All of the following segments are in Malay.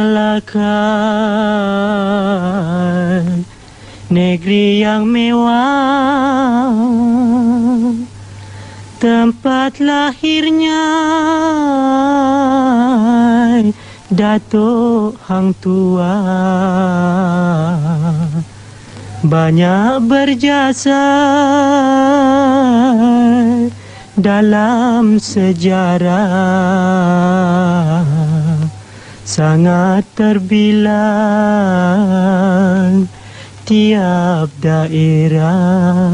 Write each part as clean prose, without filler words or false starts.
Malaka, negeri yang mewah, tempat lahirnya Datuk Hang Tua, banyak berjasa dalam sejarah, sangat terbilang tiap daerah.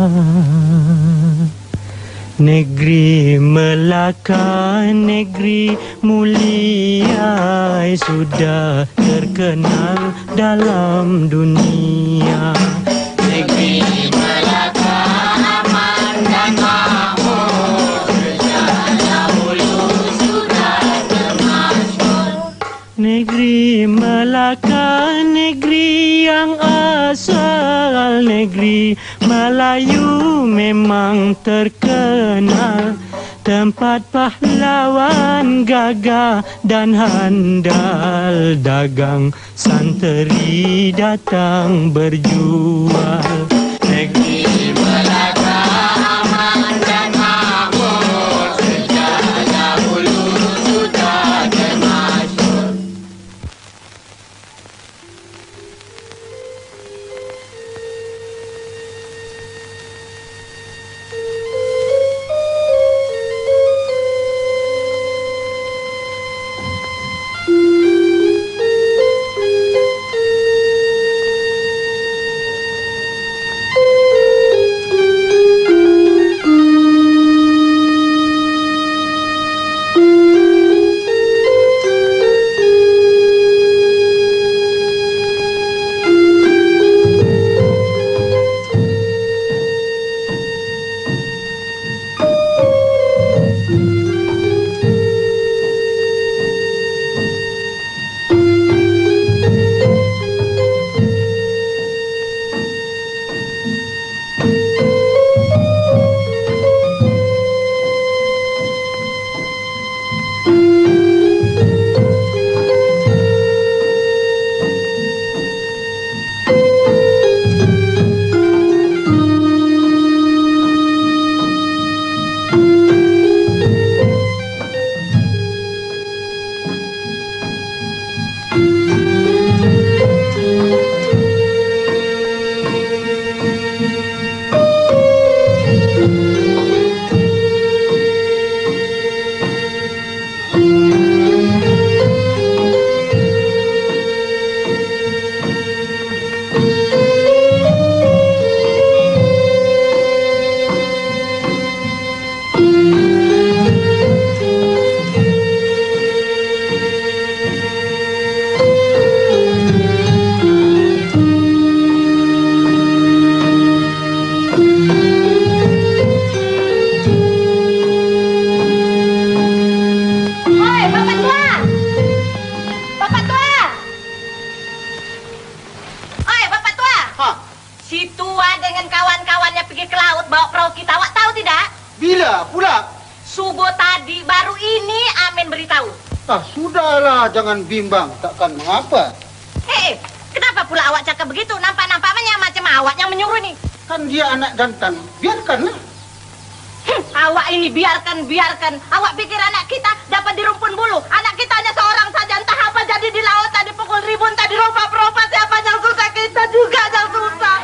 Negeri Melaka, negeri mulia, sudah terkenal dalam dunia. Negeri Melaka aman dan makmur, sejak dahulu sudah termasyhur. Negeri Melaka, negeri yang asal, negeri Melayu memang terkenal, tempat pahlawan gagah dan handal, dagang santeri datang berjual. Negeri Melaka aman dan makmur, sejak dahulu sudah termasyhur. Jangan bimbang, takkan mengapa. Kenapa pula awak cakap begitu? Nampak-nampaknya macam awak yang menyuruh ini. Kan dia anak jantan, biarkanlah. Awak ini biarkan. Awak pikir anak kita dapat di rumpun bulu? Anak kita hanya seorang saja, entah apa jadi di lautan, dipukul ribun, tadi rompa-rompa, siapa yang susah, kita juga yang susah.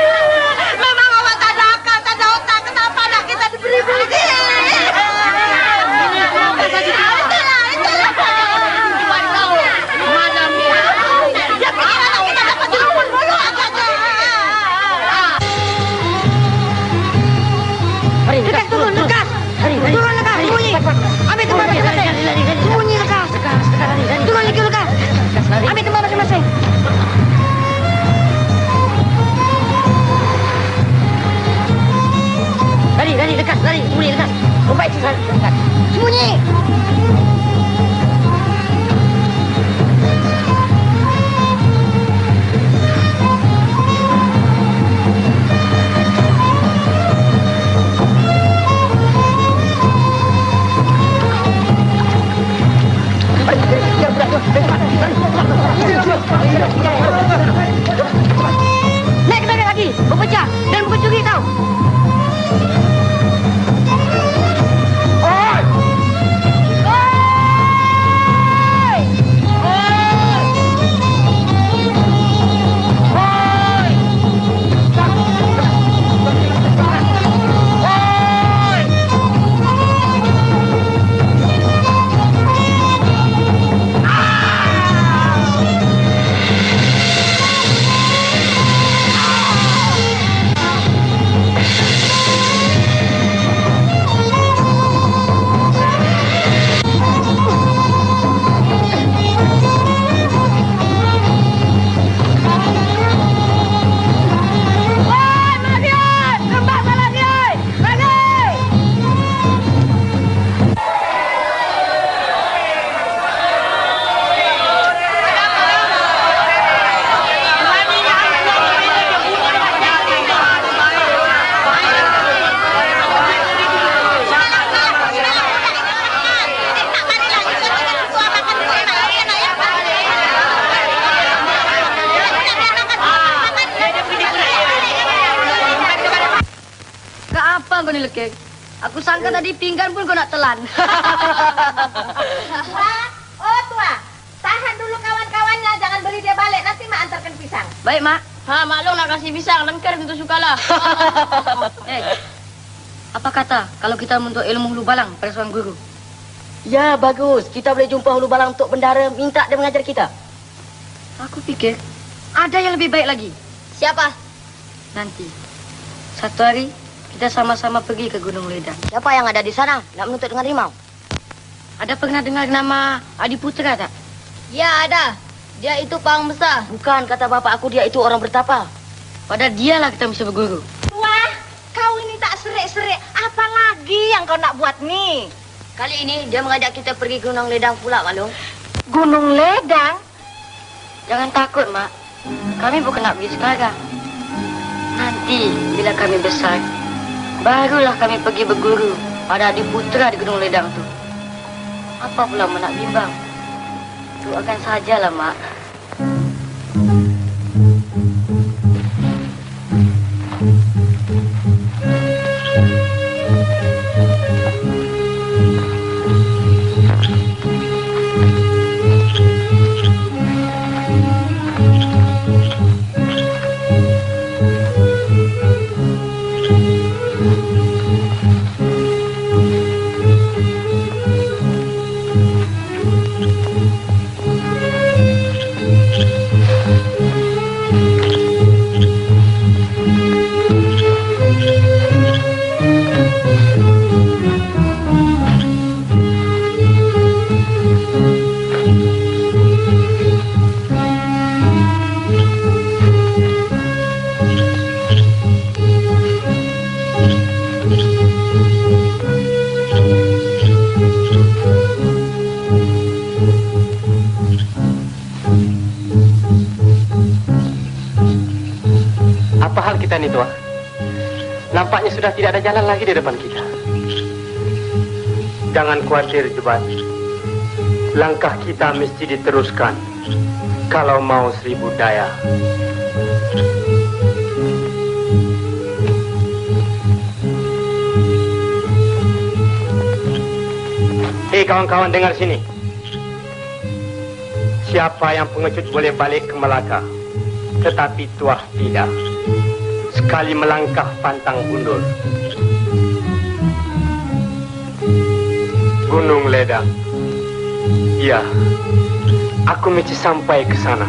Memang awak tak ada akal, tak ada otak, kenapa anak kita diberi-beri? Ambil tempat masing-masing. Lari, dekat, sembunyi dekat. Lompat itu dekat. Sembunyi. lekek. Aku sangka tadi pinggan pun kau nak telan. Tua, oh tua, tahan dulu kawan-kawannya, jangan beli dia balik, nanti mak antarkan pisang. Baik, Mak. Maklum nak kasih pisang, lengkar tentu sukalah. Apa kata kalau kita untuk ilmu hulu balang pada seorang guru? Ya, bagus. Kita boleh jumpa hulu balang untuk bendara, minta dia mengajar kita. Aku pikir ada yang lebih baik lagi. Siapa? Nanti, satu hari kita sama-sama pergi ke Gunung Ledang. Siapa yang ada di sana nak menuntut dengan rimau? Ada pernah dengar nama Adi Putra tak? Ya ada, dia itu pang besar. Bukan, kata bapak aku dia itu orang bertapa. Pada dialah kita bisa berguru. Wah, kau ini tak serik-serik, apa lagi yang kau nak buat nih? Kali ini dia mengajak kita pergi ke Gunung Ledang pula, Malung. Gunung Ledang? Jangan takut, Mak. Kami bukan nak pergi sekarang. Nanti, bila kami besar, barulah kami pergi berguru pada Adi Putra di Gunung Ledang tu. Apa pula Mak nak bimbang? Doakan sajalah, Mak. Nih Tua, nampaknya sudah tidak ada jalan lagi di depan kita. Jangan khawatir, Jebat. Langkah kita mesti diteruskan kalau mau 1000 daya. Hei kawan-kawan, dengar sini. Siapa yang pengecut boleh balik ke Melaka, tetapi Tuah tidak. Sekali melangkah pantang undur. Gunung Ledang. Ya, aku mesti sampai ke sana.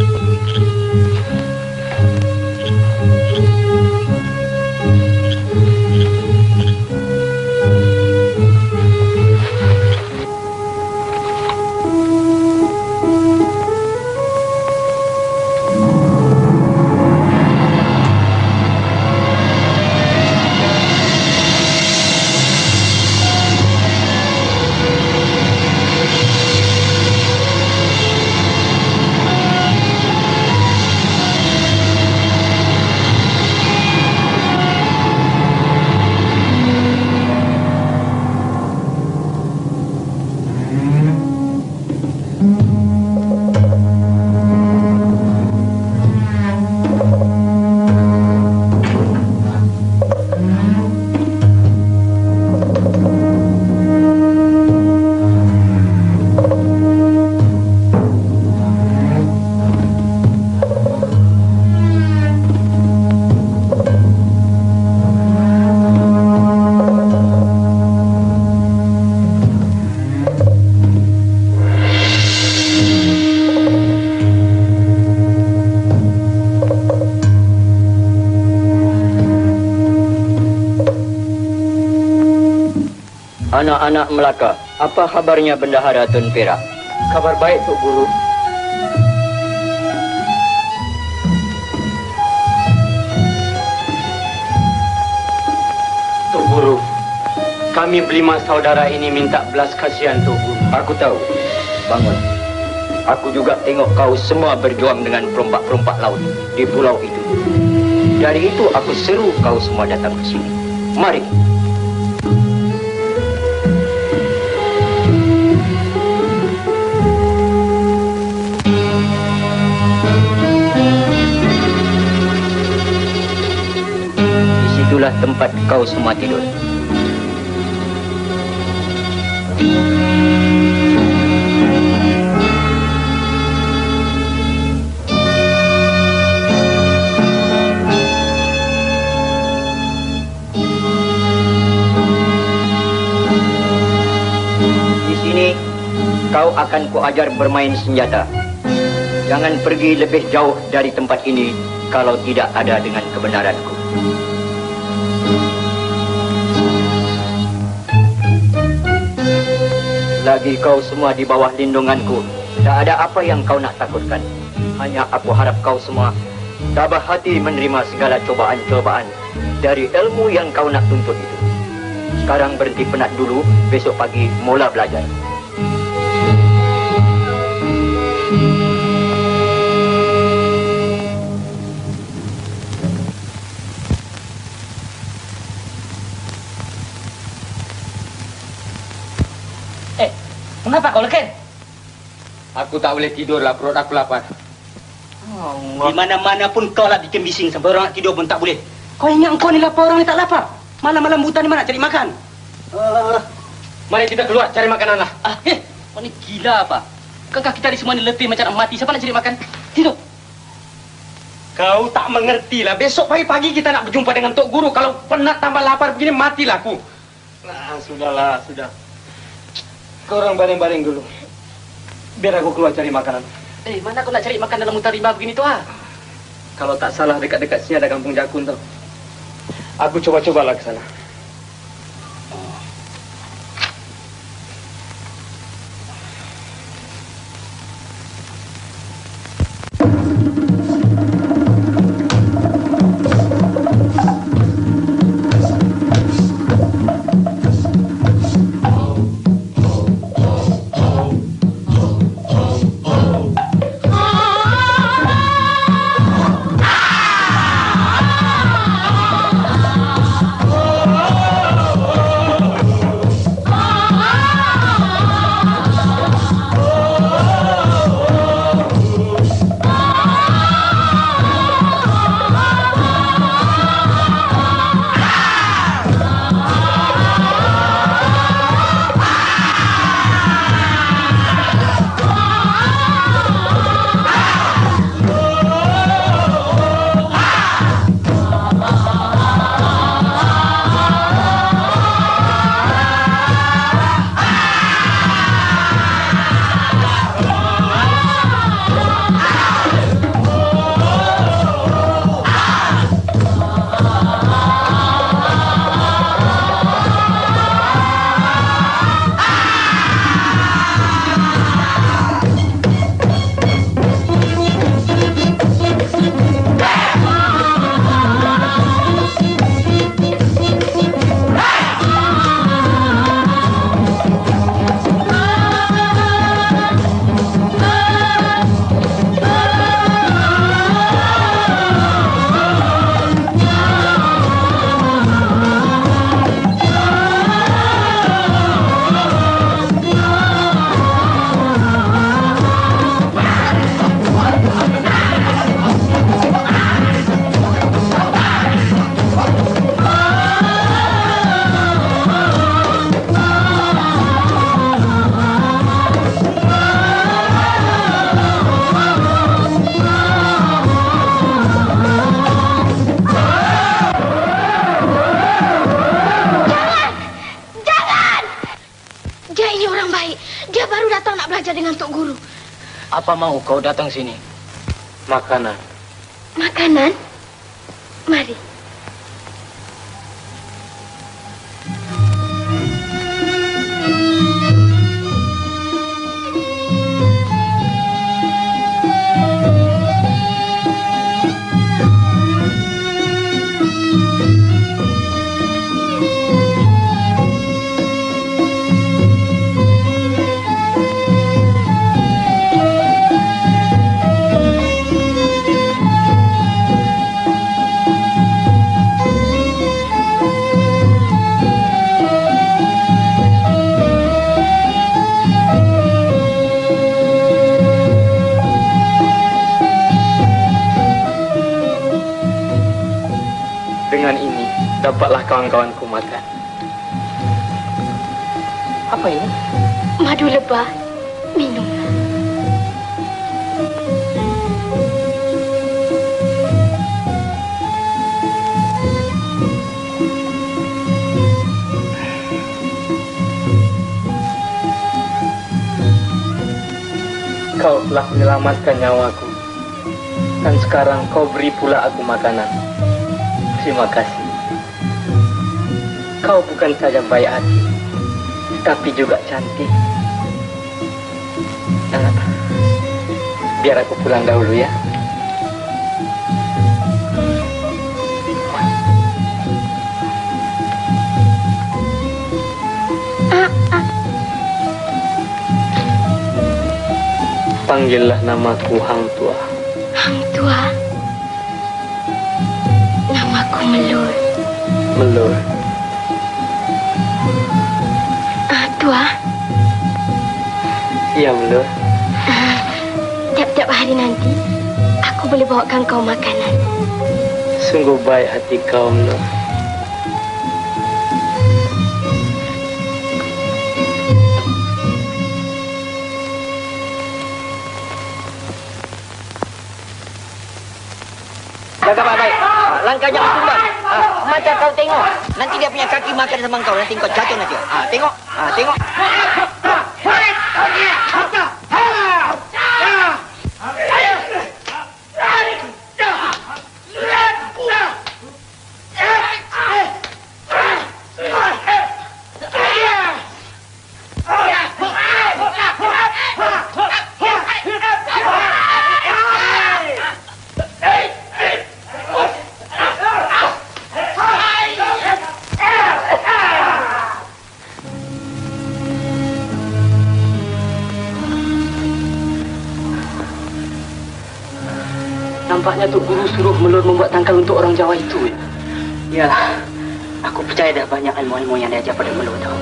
Anak-anak Melaka, apa kabarnya Bendahara Tun Perak? Kabar baik, Tuk Guru. Tuk Guru, kami berlima saudara ini minta belas kasihan, Tuk Guru. Aku tahu. Bangun. Aku juga tengok kau semua berjuang dengan perompak-perompak laut di pulau itu. Dari itu aku seru kau semua datang ke sini. Mari. itulah tempat kau semua tidur. Di sini kau akan kuajar bermain senjata. Jangan pergi lebih jauh dari tempat ini kalau tidak ada dengan kebenaranku. Lagi kau semua di bawah lindunganku. Tak ada apa yang kau nak takutkan. Hanya aku harap kau semua tabah hati menerima segala cobaan-cobaan dari ilmu yang kau nak tuntut itu. Sekarang berhenti penat dulu, besok pagi mula belajar. Kenapa kau leken? Aku tak boleh tidur lah, perut aku lapar. Di mana-mana pun kau lah bikin bising sampai orang nak tidur pun tak boleh. Kau ingat kau ni lapar, orang ni tak lapar. Malam-malam buta ni mana cari makan? Mari kita keluar cari makanan lah. Kau ni gila apa? Bukankah kita ni semua ni letih macam nak mati? Siapa nak cari makan? Tidur. Kau tak mengerti lah. Besok pagi-pagi kita nak berjumpa dengan Tok Guru. Kalau penat tambah lapar begini, matilah aku. Sudahlah, sudah. Kau orang baring-baring dulu. Biar aku keluar cari makanan. Mana aku nak cari makan dalam hutan rimba begini tu ha? Kalau tak salah dekat-dekat sini ada kampung Jakun tau. Aku coba-cobalah ke sana. Apa mau kau datang sini? Makanan. Makanan? Mari. dapatlah kawan-kawanku makan. Apa ini? Madu lebah. Minum. Kau telah menyelamatkan nyawaku. Dan sekarang kau beri pula aku makanan. Terima kasih. Kau bukan saja baik hati, tapi juga cantik. Biar aku pulang dahulu ya. Panggillah namaku Hang Tua. Hang Tua. Namaku Melur. Melur. Tua. Iya, Melur. Tiap-tiap hari nanti, aku boleh bawakan kau makanan. Sungguh baik hati kau, Melur. Jaga baik-baik. Langkah jangan tumbang. Macam kau tengok. Nanti dia punya kaki makan sama kau. Nanti kau jatuh nanti. Tengok. Tengok. Nampaknya Tok Guru suruh Melur membuat tangkal untuk orang Jawa itu. Ya, aku percaya dah banyak ilmu-ilmu yang diajar pada Melur tu.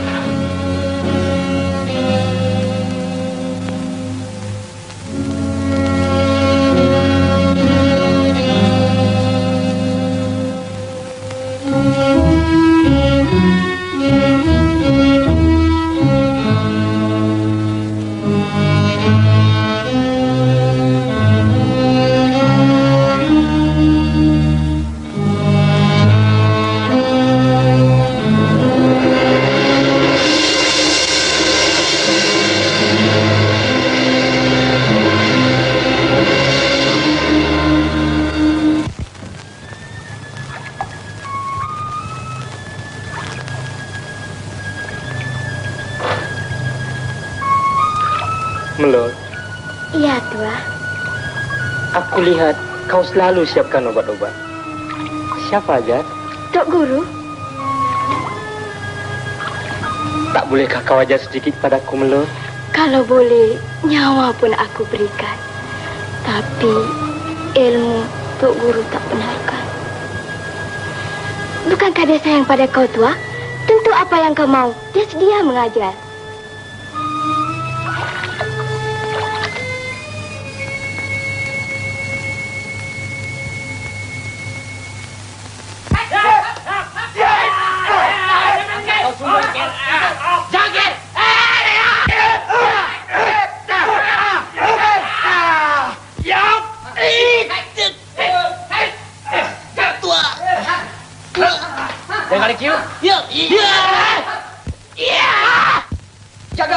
Melur. Iya, Tua. Aku lihat kau selalu siapkan obat-obat. Siapa aja? Tok Guru. Tak bolehkah kau ajar sedikit padaku, Melur? Kalau boleh, nyawa pun aku berikan. Tapi ilmu Tok Guru tak benarkan. Bukankah dia sayang pada kau, Tua? Tentu apa yang kau mau, dia sedia mengajar. Jangan lagi yuk. Ya. Jaga.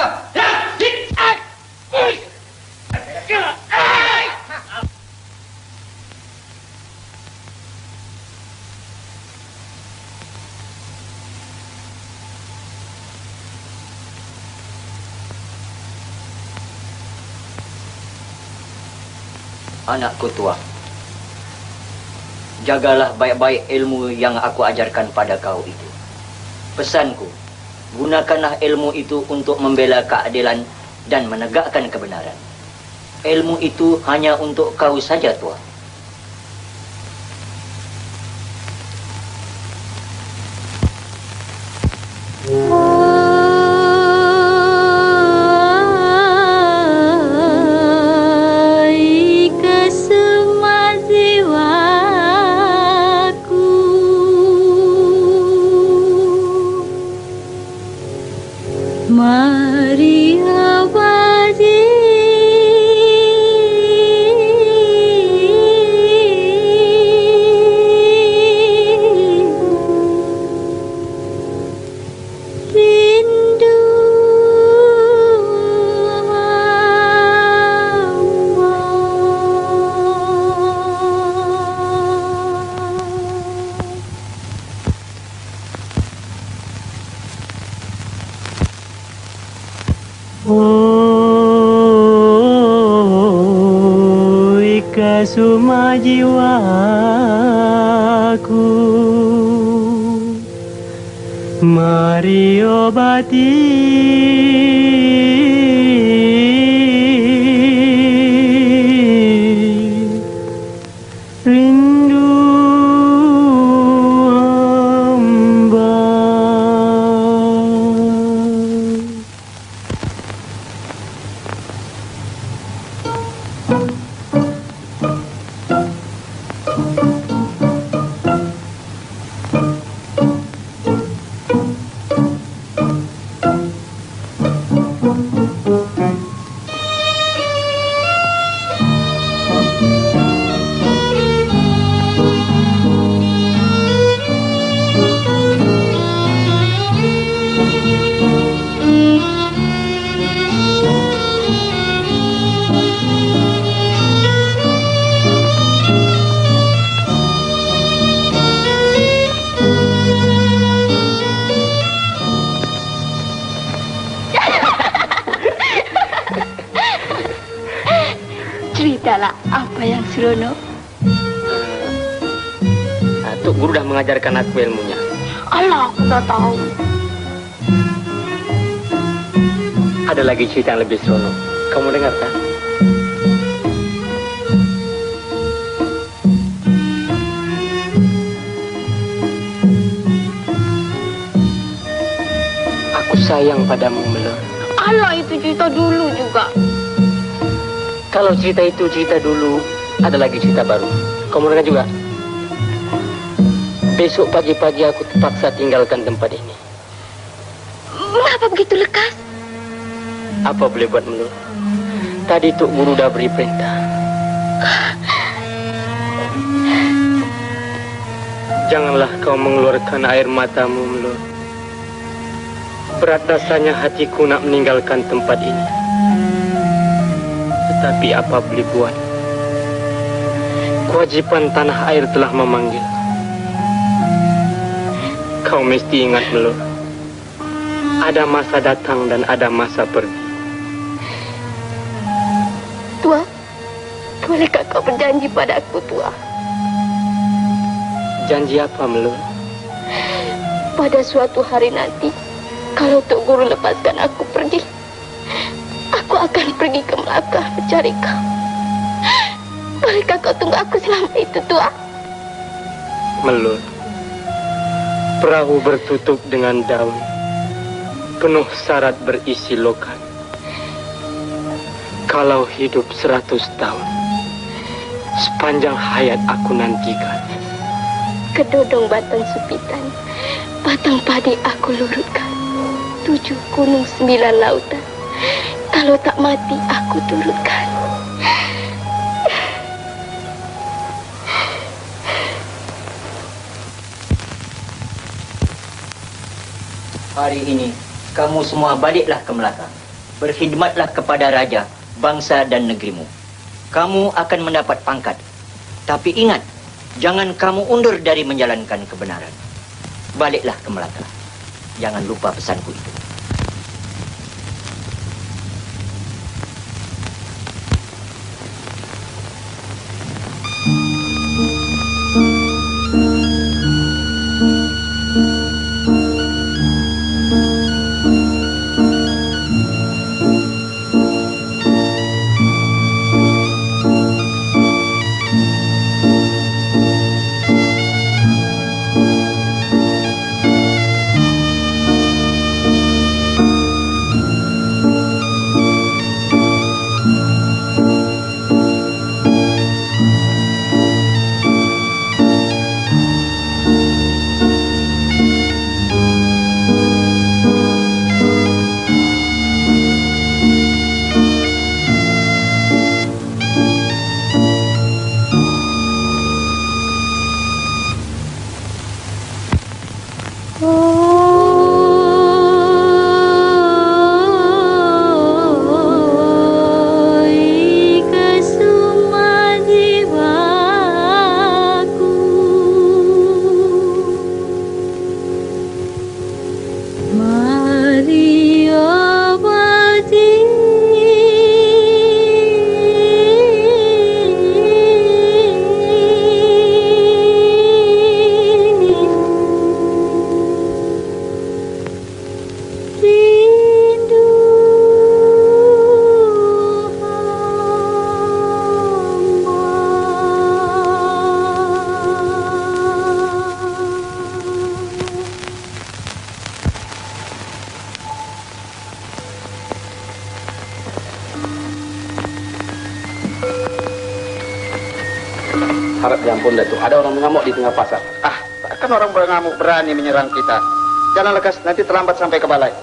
Anakku tua, jagalah baik-baik ilmu yang aku ajarkan pada kau itu. Pesanku, gunakanlah ilmu itu untuk membela keadilan dan menegakkan kebenaran. Ilmu itu hanya untuk kau saja, tua. ke semua jiwaku. Mari obati rindu hamba. Ceritalah apa yang seronok. Tok Guru dah mengajarkan aku ilmunya. Alah, aku dah tahu. Ada lagi cerita yang lebih seronok. Kamu dengar tak? Aku sayang padamu, Melur. Alah, itu cerita dulu juga. Kalau cerita itu cerita dulu, ada lagi cerita baru. Kamu dengar juga? Besok pagi-pagi aku terpaksa tinggalkan tempat ini. Mengapa begitu lekas? Apa boleh buat, Melur? Tadi Tok Guru dah beri perintah. Janganlah kau mengeluarkan air matamu, Melur. Berat rasanya hatiku nak meninggalkan tempat ini. Tetapi apa boleh buat? Kewajiban tanah air telah memanggil. Kau mesti ingat, Melur. Ada masa datang dan ada masa pergi. Tua, bolehkah kau berjanji pada aku, Tua? Janji apa, Melur? Pada suatu hari nanti, kalau Tok Guru lepaskan aku pergi, aku akan pergi ke Melaka mencari kau. Bolehkah kau tunggu aku selama itu, Tua? Melur, perahu bertutup dengan daun, penuh syarat berisi lokan. Kalau hidup 100 tahun, sepanjang hayat aku nantikan. Kedodong batang supitan, batang padi aku lurutkan. 7 gunung 9 lautan, kalau tak mati aku turutkan. Hari ini, kamu semua baliklah ke Melaka. Berkhidmatlah kepada raja, bangsa dan negerimu. Kamu akan mendapat pangkat. Tapi ingat, jangan kamu undur dari menjalankan kebenaran. Baliklah ke Melaka. Jangan lupa pesanku itu. Harap diampun Datuk. Ada orang mengamuk di tengah pasar. Ah, takkan orang mengamuk berani menyerang kita. Jalan lekas, nanti terlambat sampai ke balai.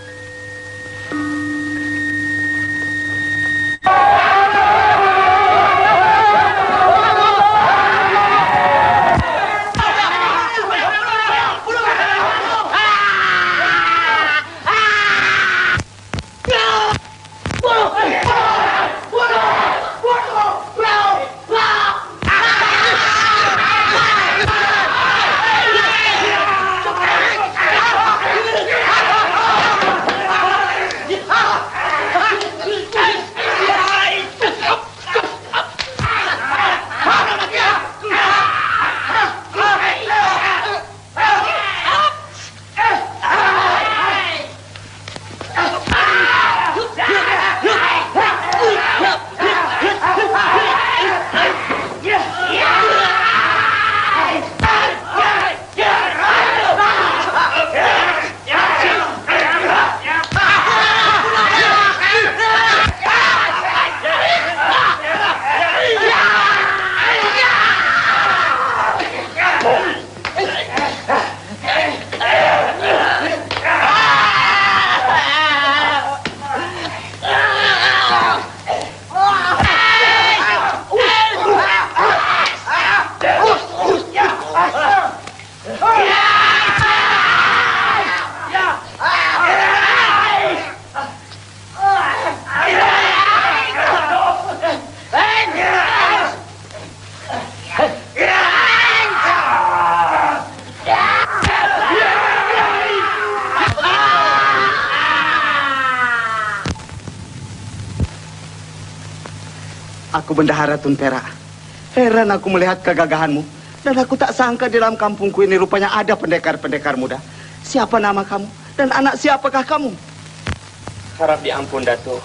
Aku bendahara Tuntera. Heran aku melihat kegagahanmu. Dan aku tak sangka di dalam kampungku ini rupanya ada pendekar-pendekar muda. Siapa nama kamu? Dan anak siapakah kamu? Harap diampun Datuk.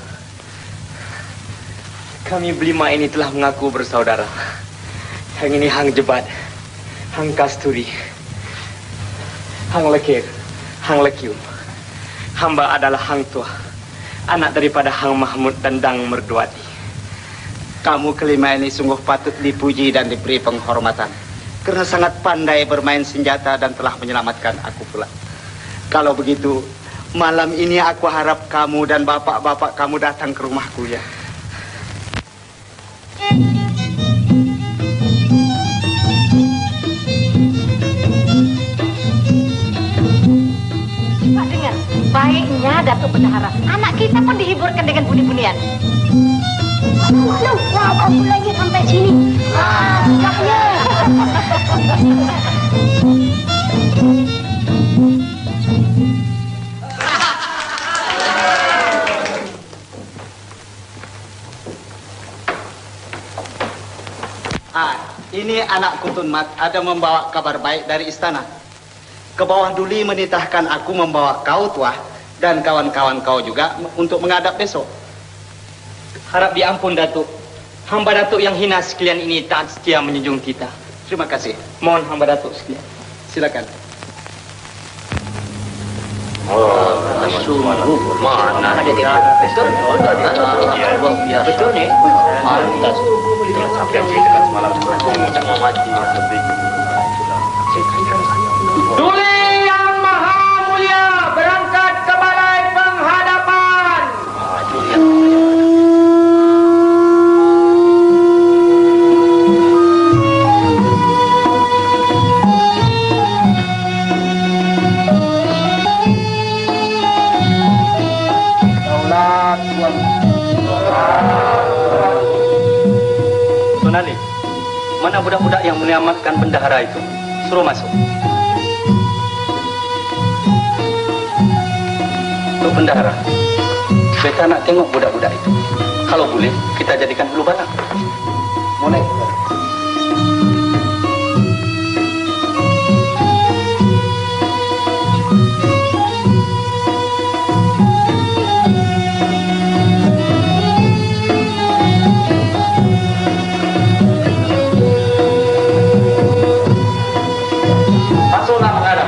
Kami berlima ini telah mengaku bersaudara. Yang ini Hang Jebat, Hang Kasturi, Hang Lekir, Hang Lekiu. Hamba adalah Hang Tua, anak daripada Hang Mahmud dan Dang Merduati. Kamu kelima ini sungguh patut dipuji dan diberi penghormatan. Karena sangat pandai bermain senjata dan telah menyelamatkan aku pula. Kalau begitu, malam ini aku harap kamu dan bapak-bapak kamu datang ke rumahku ya. Pak dengar, baiknya Datuk Bendahara. Anak kita pun dihiburkan dengan bunyi-bunyian. Aduh, aku lagi sampai sini. Sikapnya. Ini anak Kutun Mat ada membawa kabar baik dari istana. Ke bawah Duli menitahkan aku membawa kau Tuah dan kawan-kawan kau juga untuk menghadap besok. Harap diampun Datuk. Hamba Datuk yang hina sekalian ini tak setia menjunjung kita. Terima kasih. Mohon hamba Datuk sekalian. Silakan. Sungguh mana ada di betul betul nih. Pantas. Sampai ceritakan semalam tak mau mati. Duli yang maha mulia berangkat ke balai penghadapan. Sonali, mana budak-budak yang menyelamatkan bendahara itu? Suruh masuk. Untuk bendahara, beta nak tengok budak-budak itu. Kalau boleh, kita jadikan dulu barang. Boleh. Masuklah menghadap.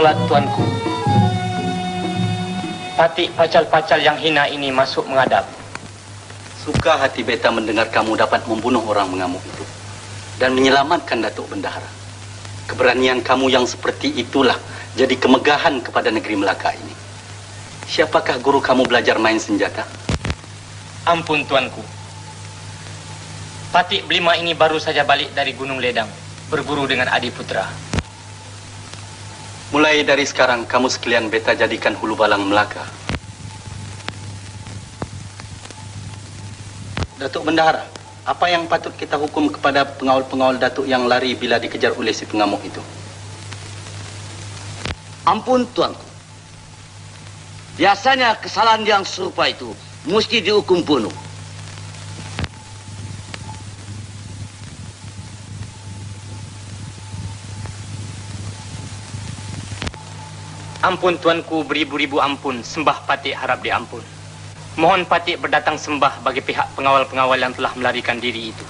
sholat, tuanku. Patik pacal-pacal yang hina ini masuk menghadap. Suka hati beta mendengar kamu dapat membunuh orang mengamuk itu dan menyelamatkan Datuk Bendahara. Keberanian kamu yang seperti itulah jadi kemegahan kepada negeri Melaka ini. Siapakah guru kamu belajar main senjata? Ampun, tuanku. Patik Belima ini baru saja balik dari Gunung Ledang, berguru dengan Adiputra. Mulai dari sekarang, kamu sekalian beta jadikan hulu balang Melaka. Datuk Bendahara, apa yang patut kita hukum kepada pengawal-pengawal Datuk yang lari bila dikejar oleh si pengamuk itu? Ampun, tuanku. Biasanya kesalahan yang serupa itu mesti dihukum bunuh. Ampun, tuanku, beribu-ribu ampun. Sembah Patik harap diampun. Mohon Patik berdatang sembah bagi pihak pengawal-pengawal yang telah melarikan diri itu.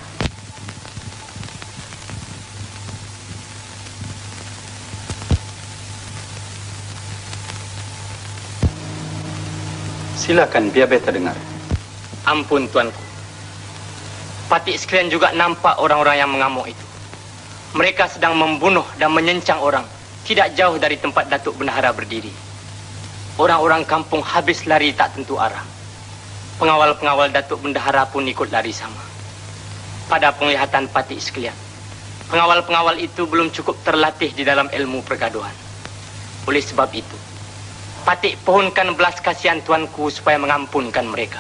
Silakan, biar beta dengar. Ampun, tuanku. Patik sekalian juga nampak orang-orang yang mengamuk itu. Mereka sedang membunuh dan menyencang orang tidak jauh dari tempat Datuk Bendahara berdiri. Orang-orang kampung habis lari tak tentu arah. Pengawal-pengawal Datuk Bendahara pun ikut lari sama. Pada penglihatan Patik sekalian, pengawal-pengawal itu belum cukup terlatih di dalam ilmu pergaduhan. Oleh sebab itu, Patik pohonkan belas kasihan tuanku supaya mengampunkan mereka.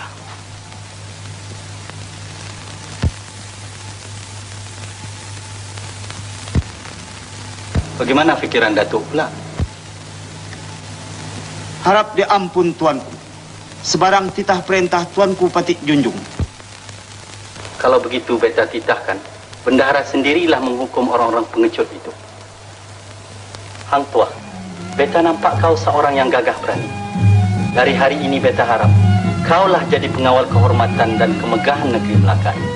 Bagaimana fikiran Datuk pula? Harap diampun, tuanku. Sebarang titah perintah tuanku Patik junjung. Kalau begitu beta titahkan, Bendahara sendirilah menghukum orang-orang pengecut itu. Hang Tuah, beta nampak kau seorang yang gagah berani. Dari hari ini beta harap kaulah jadi pengawal kehormatan dan kemegahan negeri Melaka ini.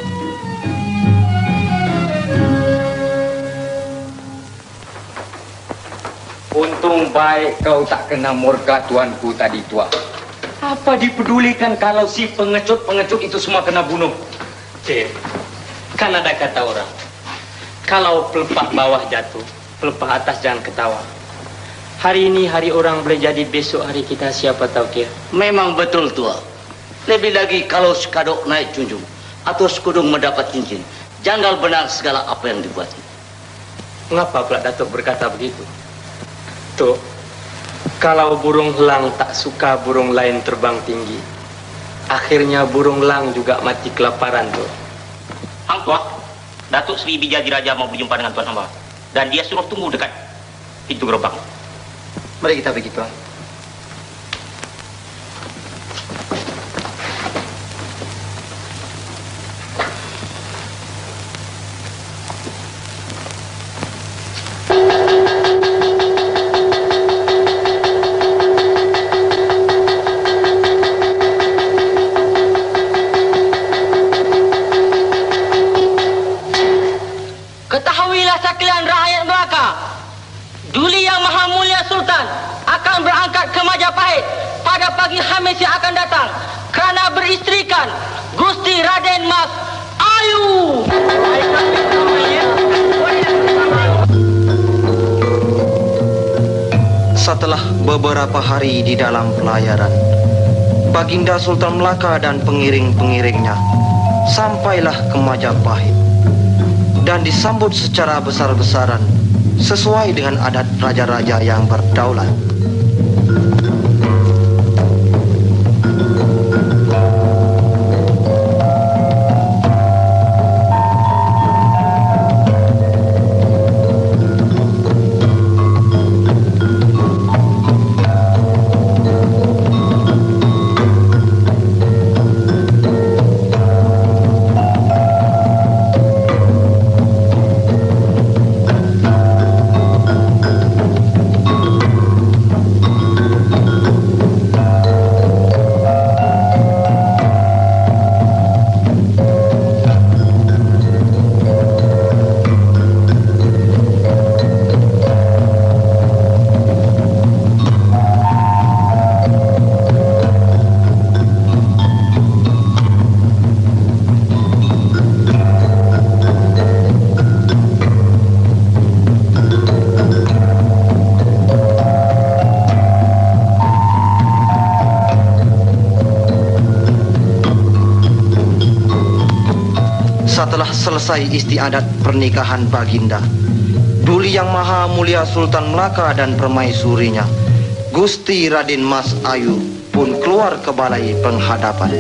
Untung baik kau tak kena murka tuanku tadi, Tuah. Apa dipedulikan kalau si pengecut-pengecut itu semua kena bunuh? Cik, kan ada kata orang, kalau pelepah bawah jatuh, pelepah atas jangan ketawa. Hari ini hari orang boleh jadi besok hari kita, siapa tahu kira. Memang betul, Tuah. Lebih lagi kalau sekadok naik junjung atau sekudung mendapat cincin, janggal benar segala apa yang dibuatnya. Mengapa pula Datuk berkata begitu? Tuh, kalau burung elang tak suka burung lain terbang tinggi, akhirnya burung elang juga mati kelaparan, tuh. Hang Tuah, Datuk Sri Bijadi Raja mau berjumpa dengan Tuan Hamba. Dan dia suruh tunggu dekat pintu gerbang. Mari kita pergi, tuan. Ketahuilah sekalian rakyat Melaka, Duli Yang Maha Mulia Sultan akan berangkat ke Majapahit pada pagi Khamis yang akan datang kerana beristrikan Gusti Raden Mas Ayu. Setelah beberapa hari di dalam pelayaran, Baginda Sultan Melaka dan pengiring-pengiringnya sampailah ke Majapahit dan disambut secara besar-besaran sesuai dengan adat raja-raja yang berdaulat. selesai istiadat pernikahan Baginda, Duli Yang Maha Mulia Sultan Melaka dan permaisurinya, Gusti Raden Mas Ayu pun keluar ke balai penghadapan.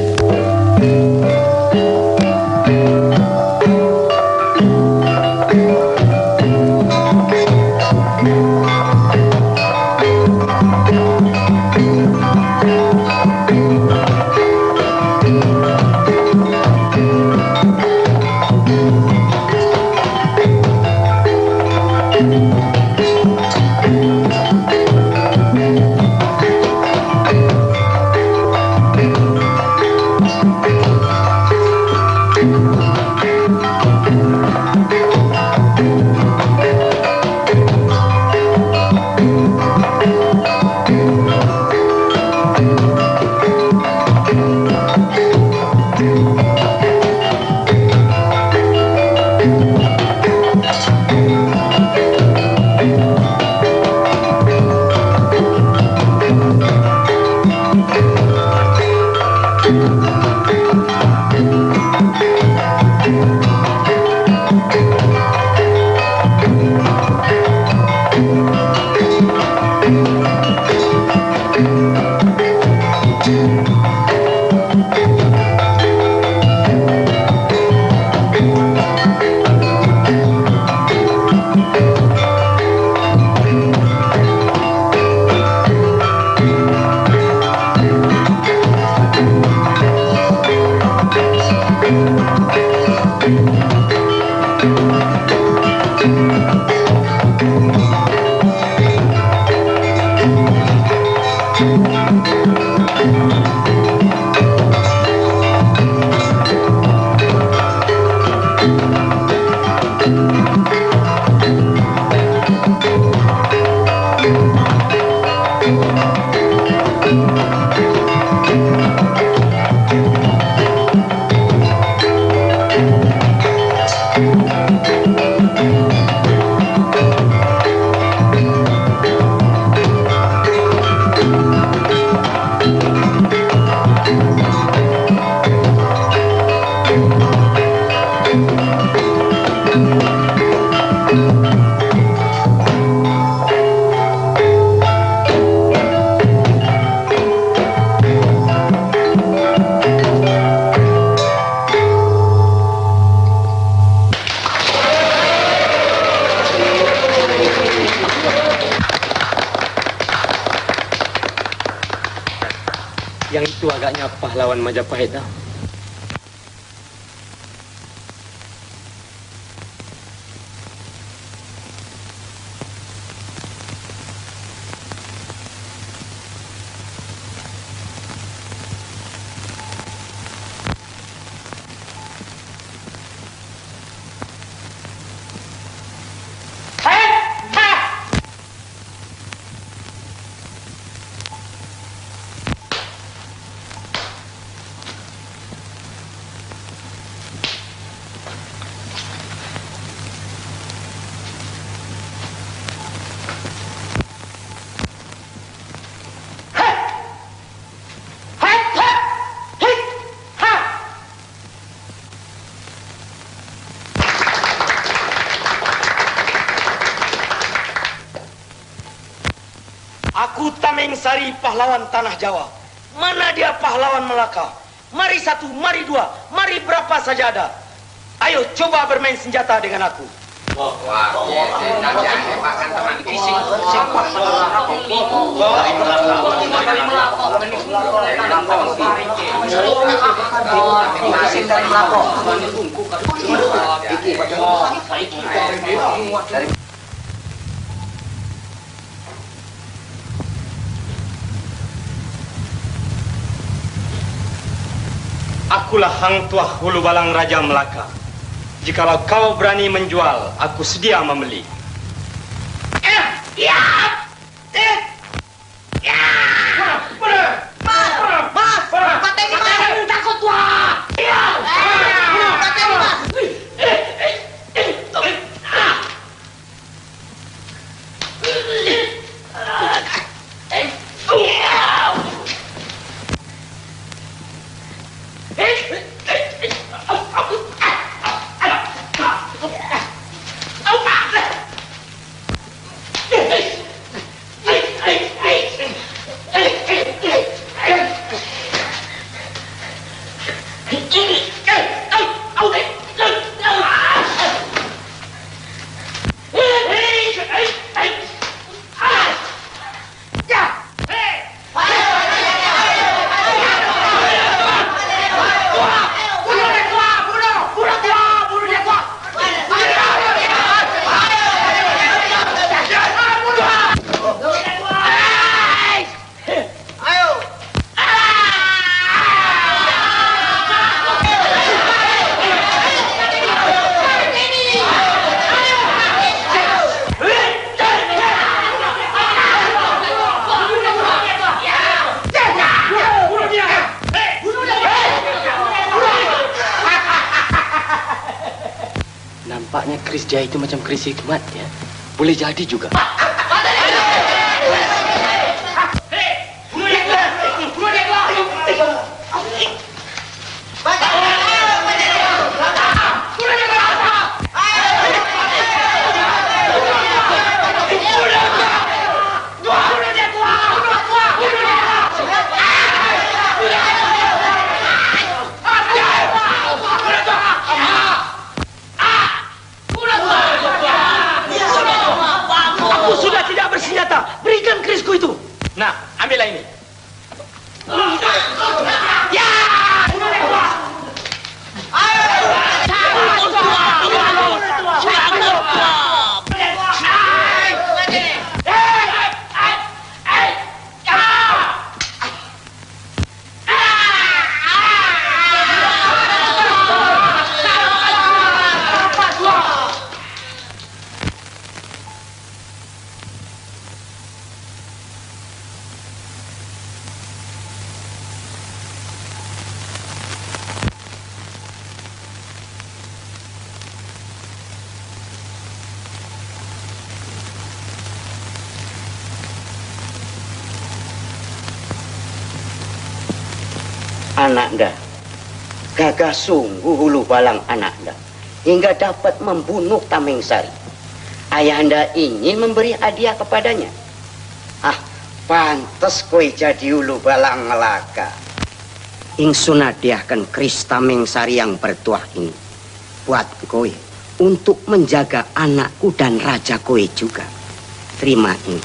Yang itu agaknya pahlawan Majapahit dah. Aku Tameng Sari, pahlawan Tanah Jawa. Mana dia pahlawan Melaka? Mari satu, mari dua, mari berapa saja ada. Ayo coba bermain senjata dengan aku. Akulah Hang Tuah Hulu Balang Raja Melaka. Jikalau kau berani menjual, aku sedia membeli. keris dia itu macam keris hikmat ya. Boleh jadi juga. Berikan kerisku itu. Nah, ambillah ini. Ya! Ananda, gagah sungguh hulu balang Ananda hingga dapat membunuh Tamingsari. Ayahanda ingin memberi hadiah kepadanya. Ah, pantes kowe jadi hulu balang ngelaka. Ingsun hadiahkan keris Tamingsari yang bertuah ini buat kowe untuk menjaga anakku dan raja kowe juga. Terima ini.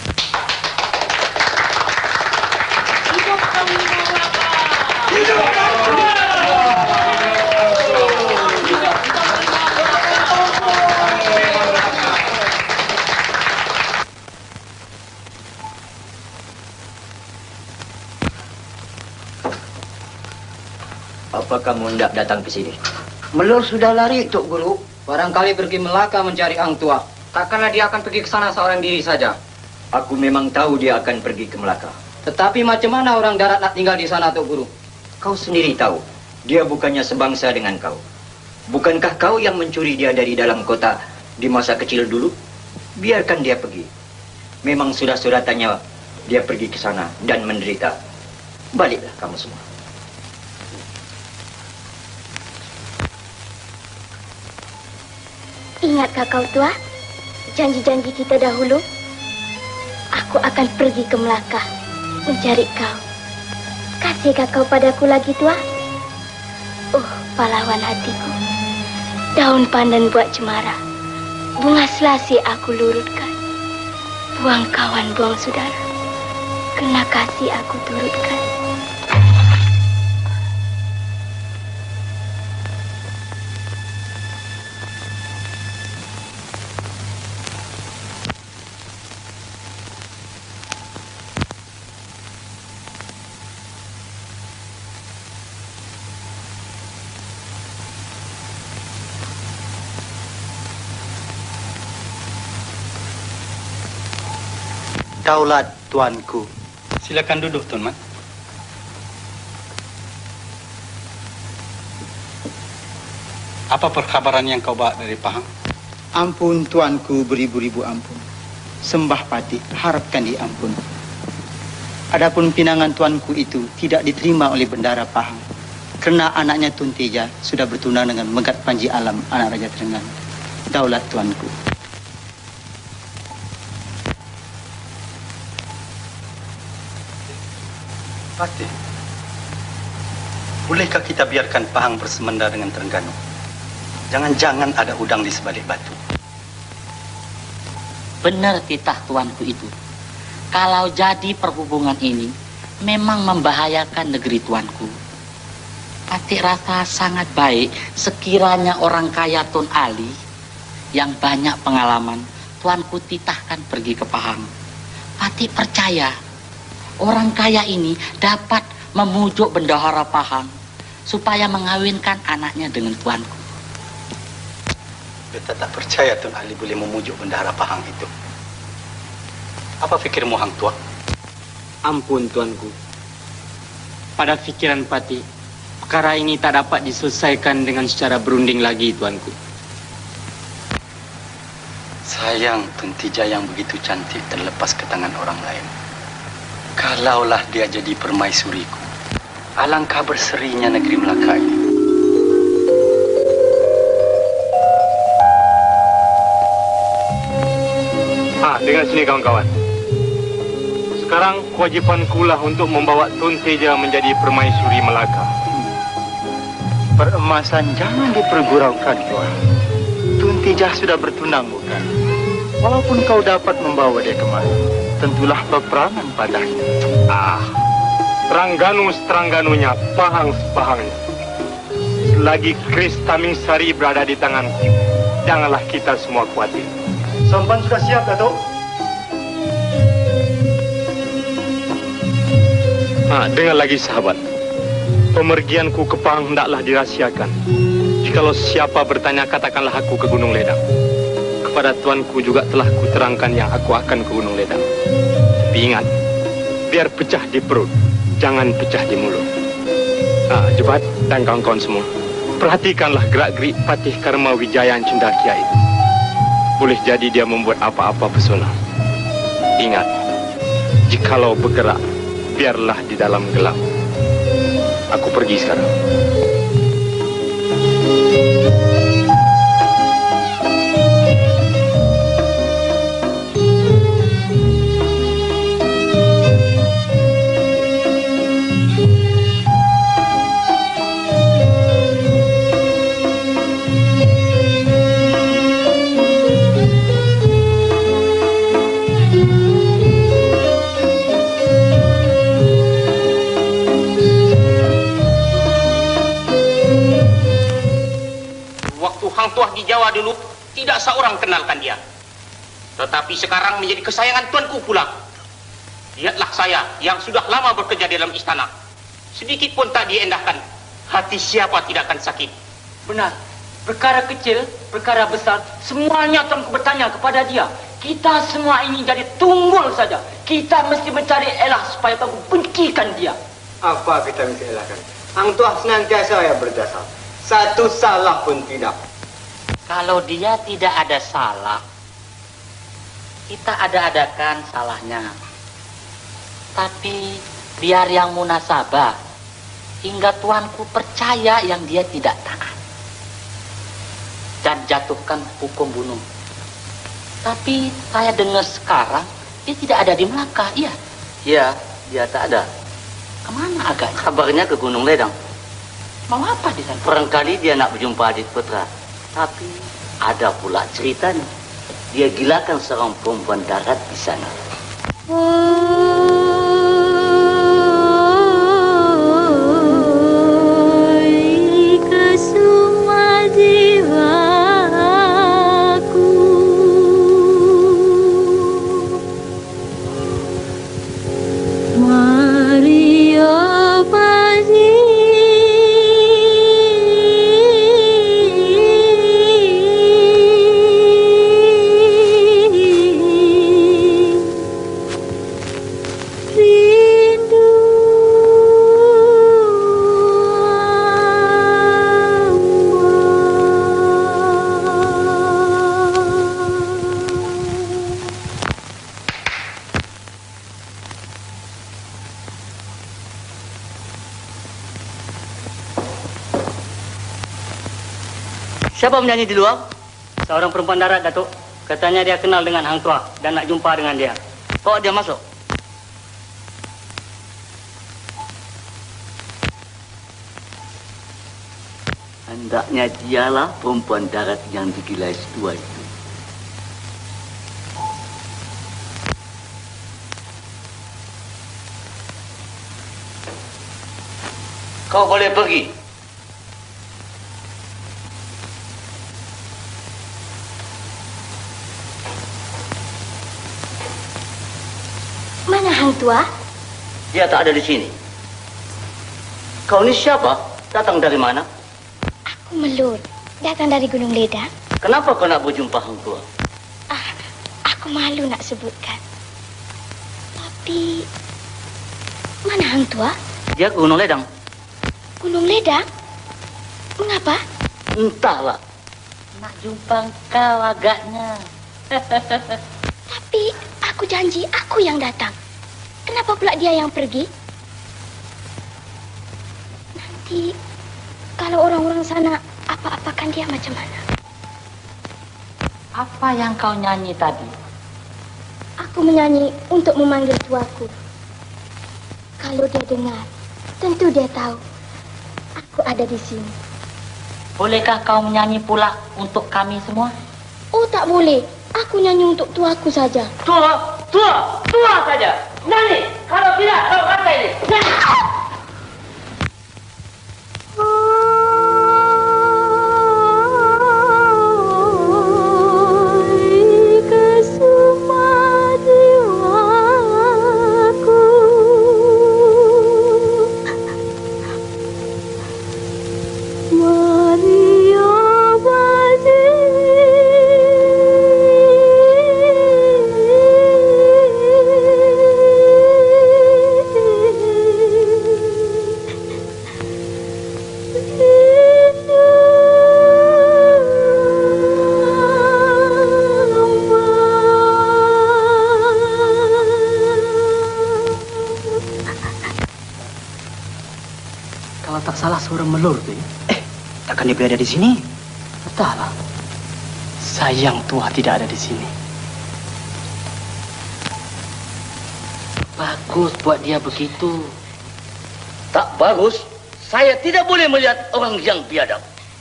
Apa kamu hendak datang ke sini? Melur sudah lari, Tuk Guru. Barangkali pergi Melaka mencari Ang Tua. Takkanlah dia akan pergi ke sana seorang diri saja. Aku memang tahu dia akan pergi ke Melaka. Tetapi macam mana orang darat nak tinggal di sana, Tuk Guru? Kau sendiri tahu, dia bukannya sebangsa dengan kau. Bukankah kau yang mencuri dia dari dalam kota di masa kecil dulu? Biarkan dia pergi. Memang sudah suratannya dia pergi ke sana dan menderita. Baliklah kamu semua. Ingatkah kau tua, janji-janji kita dahulu? Aku akan pergi ke Melaka mencari kau. Kasihkah kau padaku lagi tua? Pahlawan hatiku. Daun pandan buat cemara, bunga selasi aku lurutkan. Buang kawan, buang saudara, kena kasih aku turutkan. Daulat tuanku. Silakan duduk, Tuan Man. Apa perkabaran yang kau bawa dari Pahang? Ampun tuanku, beribu-ribu ampun. Sembah Pati, harapkan diampun. Adapun pinangan tuanku itu tidak diterima oleh bendara Pahang. Kerana anaknya Tun Teja sudah bertunang dengan Megat Panji Alam, anak Raja Trengganu. Daulat tuanku. Pati, bolehkah kita biarkan Pahang bersemenda dengan Trengganu? Jangan-jangan ada udang di sebalik batu. Benar titah tuanku itu. Kalau jadi perhubungan ini memang membahayakan negeri tuanku. Pati rasa sangat baik sekiranya orang kaya Tun Ali yang banyak pengalaman tuanku titahkan pergi ke Pahang. Pati percaya orang kaya ini dapat memujuk bendahara Pahang supaya mengawinkan anaknya dengan tuanku. Beta tak percaya Tun Ali boleh memujuk bendahara Pahang itu. Apa fikirmu, Hang Tua? Ampun, tuanku. Pada fikiran Pati, perkara ini tak dapat diselesaikan dengan secara berunding lagi, tuanku. Sayang Tun Tija yang begitu cantik terlepas ke tangan orang lain. Kalaulah dia jadi permaisuriku, alangkah berserinya negeri Melaka ini. Dengar sini kawan-kawan. Sekarang kewajipanku lah untuk membawa Tun Teja menjadi permaisuri Melaka. Peremasan jangan diperguraukan, Tuan. Tun Teja sudah bertunang, bukan? Walaupun kau dapat membawa dia kemari, tentulah peperangan padanya. Terangganu-terangganunya, pahang-pahangnya. Selagi Kris Tamingsari berada di tanganku, janganlah kita semua khawatir. Sampan sudah siap, Datuk? Dengar lagi sahabat. Pemergianku ke Pahang hendaklah dirahsiakan. Jikalau siapa bertanya, katakanlah aku ke Gunung Ledang. Kepada tuanku juga telah kuterangkan yang aku akan ke Gunung Ledang. Tapi ingat, biar pecah di perut, jangan pecah di mulut. Jebat dan kawan-kawan semua, perhatikanlah gerak-gerik Patih Karma Wijaya Cendakia itu. Boleh jadi dia membuat apa-apa pesona. Ingat, jikalau bergerak, biarlah di dalam gelap. Aku pergi sekarang. Hang Tuah di Jawa dulu tidak seorang kenalkan dia. Tetapi sekarang menjadi kesayangan tuanku pula. Lihatlah saya yang sudah lama bekerja di dalam istana. Sedikit pun tak diendahkan. Hati siapa tidak akan sakit. Benar. Perkara kecil, perkara besar, semuanya tuanku bertanya kepada dia. Kita semua ini jadi tunggul saja. Kita mesti mencari elah supaya tuanku bencikan dia. Apa kita mesti elakkan? Hang Tuah senantiasa yang berjasa. Satu salah pun tidak. Kalau dia tidak ada salah, kita ada-adakan salahnya. Tapi biar yang munasabah, hingga tuanku percaya yang dia tidak taat. Dan jatuhkan hukum bunuh. Tapi saya dengar sekarang, dia tidak ada di Melaka, iya? Iya, dia tak ada. Kemana agaknya? Kabarnya ke Gunung Ledang. Mau apa di sana? Barangkali dia nak berjumpa Adit Putra. Tapi ada pula ceritanya. Dia gilakan seorang perempuan darat di sana. Kesuma jiwaku, Maria Pazzi. Siapa menyanyi di luar? Seorang perempuan darat, Datuk. Katanya dia kenal dengan Hang Tuah dan nak jumpa dengan dia. Bawa dia masuk. Hendaknya dialah perempuan darat yang digilai setua itu. Kau boleh pergi. Mana Hang Tuah? Dia tak ada di sini. Kau ni siapa? Datang dari mana? Aku Melur, datang dari Gunung Ledang. Kenapa kau nak berjumpa Hang Tuah? Aku malu nak sebutkan. Tapi mana Hang Tuah? Dia ke Gunung Ledang. Gunung Ledang? Mengapa? Entahlah. Nak jumpa kau agaknya. Tapi aku janji aku yang datang. Kenapa pula dia yang pergi? Nanti kalau orang-orang sana apa-apakan dia macam mana? Apa yang kau nyanyi tadi? Aku menyanyi untuk memanggil tuaku. Kalau dia dengar, tentu dia tahu aku ada di sini. Bolehkah kau menyanyi pula untuk kami semua? Oh, tak boleh. Aku nyanyi untuk tuaku saja. Tua saja. Nyanyi. Kalau tidak, kau kata ini. Nyanyi. Suara melur tu. Takkan dia berada di sini? Entahlah. Sayang tua tidak ada di sini. Bagus buat dia begitu. Tak bagus. Saya tidak boleh melihat orang yang biadab.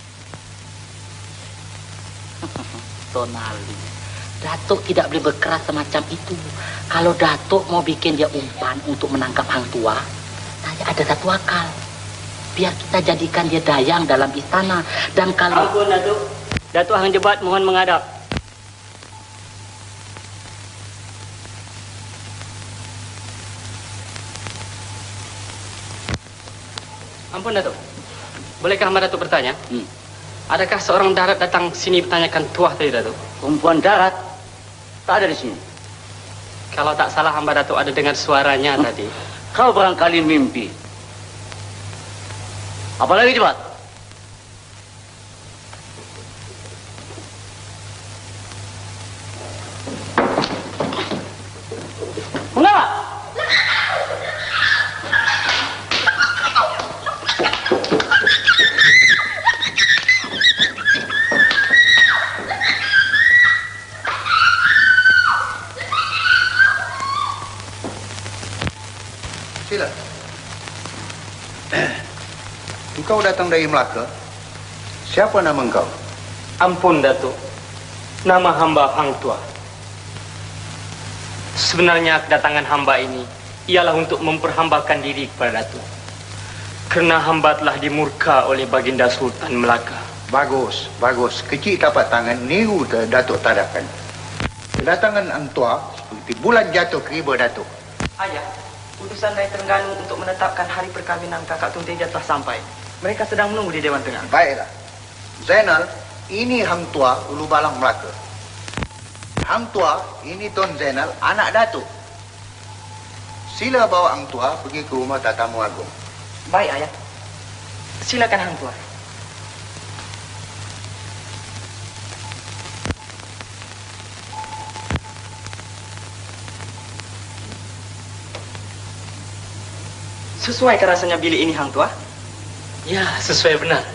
Tonali, Datuk tidak boleh berkeras semacam itu. Kalau Datuk mau bikin dia umpan untuk menangkap hang tua, saya ada satu akal. Biar kita jadikan dia dayang dalam istana. Dan kalau... Ampun, Datuk. Datuk Hang Jebat mohon menghadap. Ampun, Datuk. Bolehkah hamba Datuk bertanya? Adakah seorang darat datang sini bertanyakan tuah tadi, Datuk? Perempuan darat? Tak ada di sini. Kalau tak salah hamba Datuk ada dengar suaranya tadi. Kau barangkali mimpi. Apa lagi cepat? Mengapa? Sila. Engkau datang dari Melaka. Siapa nama engkau? Ampun, Datuk. Nama hamba Hang Tua. Sebenarnya kedatangan hamba ini ialah untuk memperhambakan diri kepada Datuk. Kerana hamba telah dimurka oleh Baginda Sultan Melaka. Bagus, bagus. Kecil tapak tangan niru Datuk Tadakan. Kedatangan Hang Tua seperti bulan jatuh ke riba Datuk. Ayah, utusan dari Terengganu untuk menetapkan hari perkahwinan kakak Tun Teja telah sampai. Mereka sedang menunggu di Dewan Tengah. Baiklah. Zainal, ini Hang Tua Ulu Balang Melaka. Hang Tua, ini Tun Zainal, anak Datuk. Sila bawa Hang Tua pergi ke rumah tatamu agung. Baik, Ayah. Silakan Hang Tua. Sesuaikah rasanya bilik ini, Hang Tua? Ya, sesuai benar.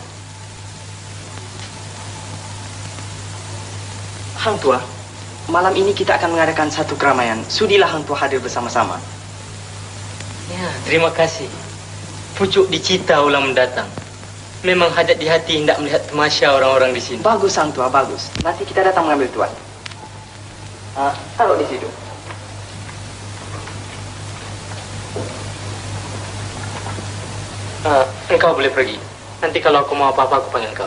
Hang Tua, malam ini kita akan mengadakan satu keramaian. Sudilah Hang Tua hadir bersama-sama. Ya, terima kasih. Pucuk dicita ulang mendatang. Memang hajat di hati hendak melihat tamasya orang-orang di sini. Bagus, Hang Tua, bagus. Nanti kita datang mengambil tuan. Taruh di situ. Engkau boleh pergi. Nanti kalau aku mau apa-apa, aku panggil kau.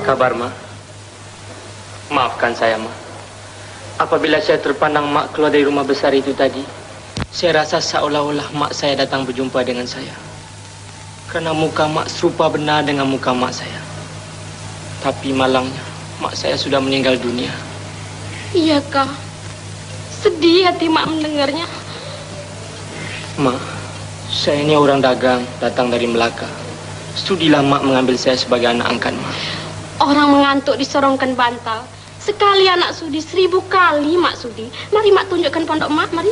kabar, Ma? Maafkan saya, Ma. Apabila saya terpandang Mak keluar dari rumah besar itu tadi, saya rasa seolah-olah Mak saya datang berjumpa dengan saya. Kerana muka Mak serupa benar dengan muka Mak saya. Tapi malangnya, Mak saya sudah meninggal dunia. Iya, Kak. Sedih hati Mak mendengarnya. Mak, saya ini orang dagang, datang dari Melaka. Sudilah Mak mengambil saya sebagai anak angkat, Mak. Orang mengantuk disorongkan bantal. Sekali anak sudi, 1000 kali Mak sudi. Mari Mak tunjukkan pondok Mak, mari.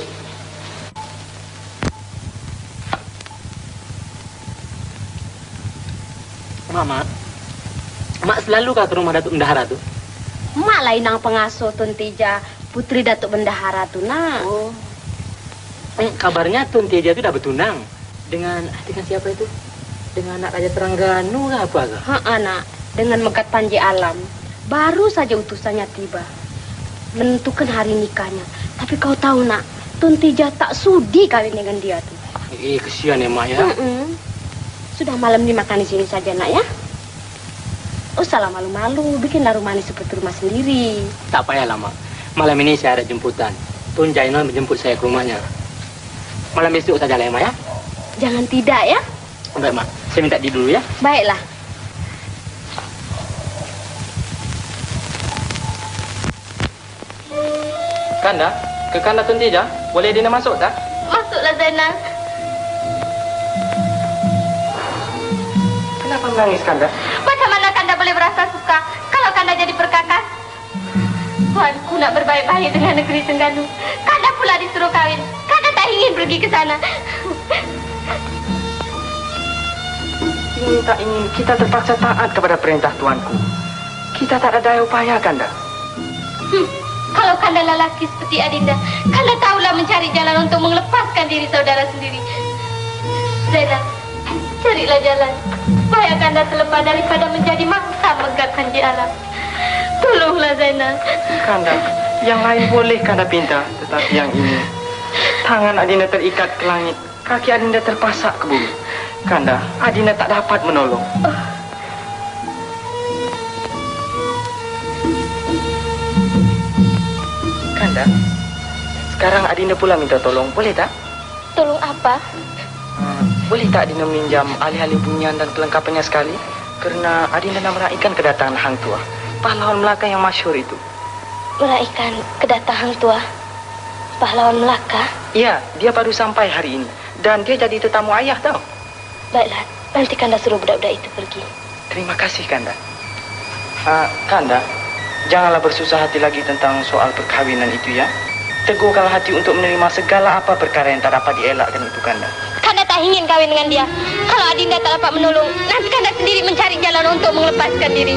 Mak selalu ke rumah Datuk Bendahara tu? Mak lah inang pengasuh Tun Tija, putri Datuk Bendahara tu, nak. Oh. Kabarnya Tun Tija tu dah bertunang. Dengan siapa itu? Dengan anak Raja Terengganu ke apa ke? Nak. Dengan Megat Panji Alam. Baru saja utusannya tiba. Menentukan hari nikahnya. Tapi kau tahu, nak, Tun Tija tak sudi kawin dengan dia tu. Kesian ya, Mak ya. Sudah malam ini makan di sini saja, nak ya. Usahlah malu-malu, bikinlah rumah ini seperti rumah sendiri. Tak payahlah, Mak. Malam ini saya ada jemputan. Tun Jainal menjemput saya ke rumahnya. Malam besok saja lah, Mak ya. Jangan tidak ya. Baik, Mak. Saya minta di dulu ya. Baiklah. Kanda, ke Kanda Tun Tija, boleh Dina masuk tak? Masuklah, Zainal. Kenapa menangis, Kanda? Macam mana Kanda boleh berasa suka kalau Kanda jadi perkakas? Tuanku nak berbaik-baik dengan negeri Terengganu. Kanda pula disuruh kawin. Kanda tak ingin pergi ke sana. Ingin tak ingin, kita terpaksa taat kepada perintah tuanku. Kita tak ada daya upaya, Kanda. Kalau Kanda lelaki seperti Adinda, Kanda tahulah mencari jalan untuk melepaskan diri saudara sendiri. Zainal, carilah jalan supaya Kanda terlepas daripada menjadi mangsa Megat Panji Alam. Tolonglah Zainal. Kanda, yang lain boleh Kanda pinta, tetapi yang ini, tangan Adinda terikat ke langit, kaki Adinda terpasak ke bumi. Kanda, Adinda tak dapat menolong. Kanda, sekarang Adinda pula minta tolong, boleh tak? Tolong apa? Boleh tak Adinda meminjam alih-alih bunyian dan perlengkapannya sekali? Kerana Adinda nak meraihkan kedatangan Hang Tuah, pahlawan Melaka yang masyhur itu. Meraihkan kedatangan Hang Tuah, pahlawan Melaka? Iya, dia baru sampai hari ini. Dan dia jadi tetamu ayah, tahu? Baiklah, nanti Kanda suruh budak-budak itu pergi. Terima kasih, Kanda. Kanda, janganlah bersusah hati lagi tentang soal perkahwinan itu, ya. Teguhkanlah hati untuk menerima segala apa perkara yang tak dapat dielakkan itu, Kanda. Kanda tak ingin kawin dengan dia. Kalau Adinda tak dapat menolong, nanti Kanda sendiri mencari jalan untuk melepaskan diri.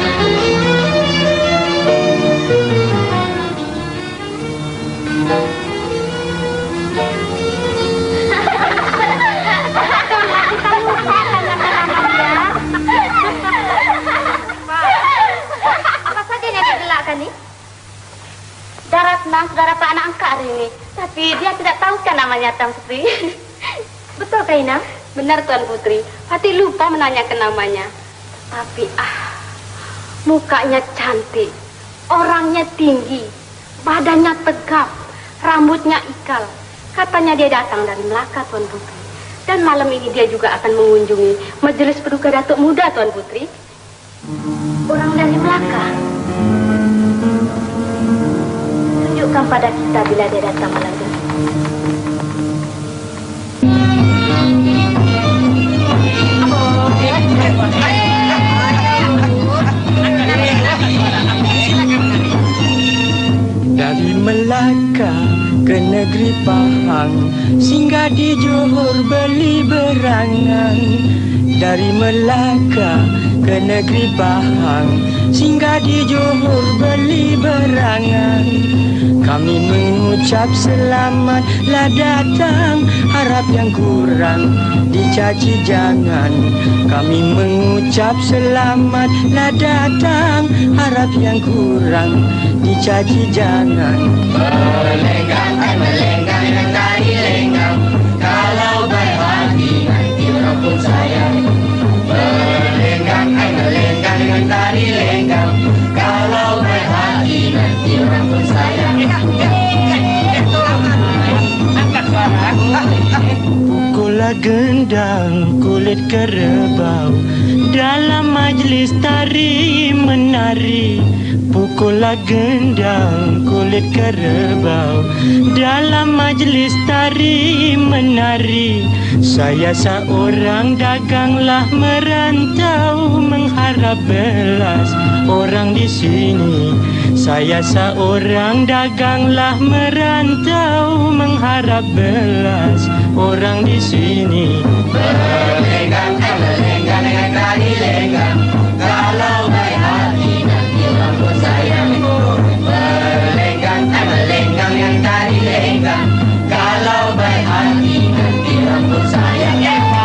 Apa saja yang digelakkan ni? Daratna sudah dapat anak angkat hari ini. Tapi dia tidak tahu kan namanya Tam Putri. Betul kan, Ina? Benar, Tuan Putri. Hati lupa menanyakan namanya. Tapi mukanya cantik, orangnya tinggi, badannya tegap, rambutnya ikal. Katanya dia datang dari Melaka, Tuan Putri. Dan malam ini dia juga akan mengunjungi majelis Paduka Datuk Muda, Tuan Putri. Orang dari Melaka. Tunjukkan pada kita bila dia datang malam ini. Dari Melaka ke negeri Pahang, singgah di Johor beli berangan. Dari Melaka ke negeri Pahang, singgah di Johor beli berangan. Kami mengucap selamatlah datang, harap yang kurang dicaci jangan. Kami mengucap selamatlah datang, harap yang kurang dicaci jangan. Melenggang, melenggang, yang tadi lenggang. Kalau baik hati nanti orang pun sayang. Melenggang, melenggang, yang tadi lenggang. Pukullah gendang kulit kerbau, dalam majlis tari menari. Pukullah gendang kulit kerbau, dalam majlis tari menari. Saya seorang daganglah merantau, mengharap belas orang di sini. Saya seorang daganglah merantau, mengharap belas orang di sini. Berlenggang, berlenggang dengan tari lenggang, kalau baik hati nanti rambut sayang. Berlenggang, berlenggang dengan tari lenggang, kalau baik hati nanti rambut sayang.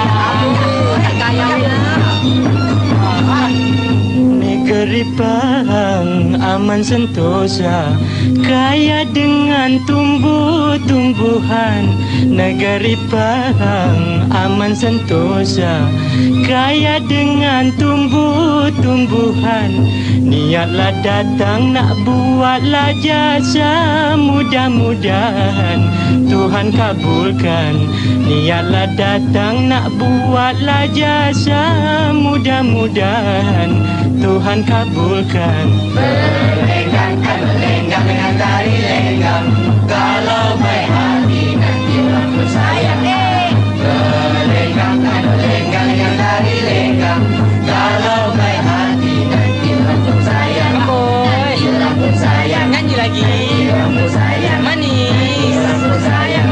Negeri Pahang aman sentosa, kaya dengan tumbuh-tumbuhan. Negeri Pahang aman sentosa, kaya dengan tumbuh-tumbuhan. Niatlah datang nak buatlah jasa, mudah-mudahan Tuhan kabulkan. Niatlah datang nak buatlah jasa, mudah-mudahan Tuhan kabulkan. Berlenggang, berlenggang dengan tari lenggang, kalau baik hati nanti rambut sayang. Berlenggang, berlenggang dengan tari lenggang, kalau baik hati nanti rambut sayang. Nanti rambut sayang. Nyanyi lagi. Nanti rambut sayang. Manis. Rambut sayang.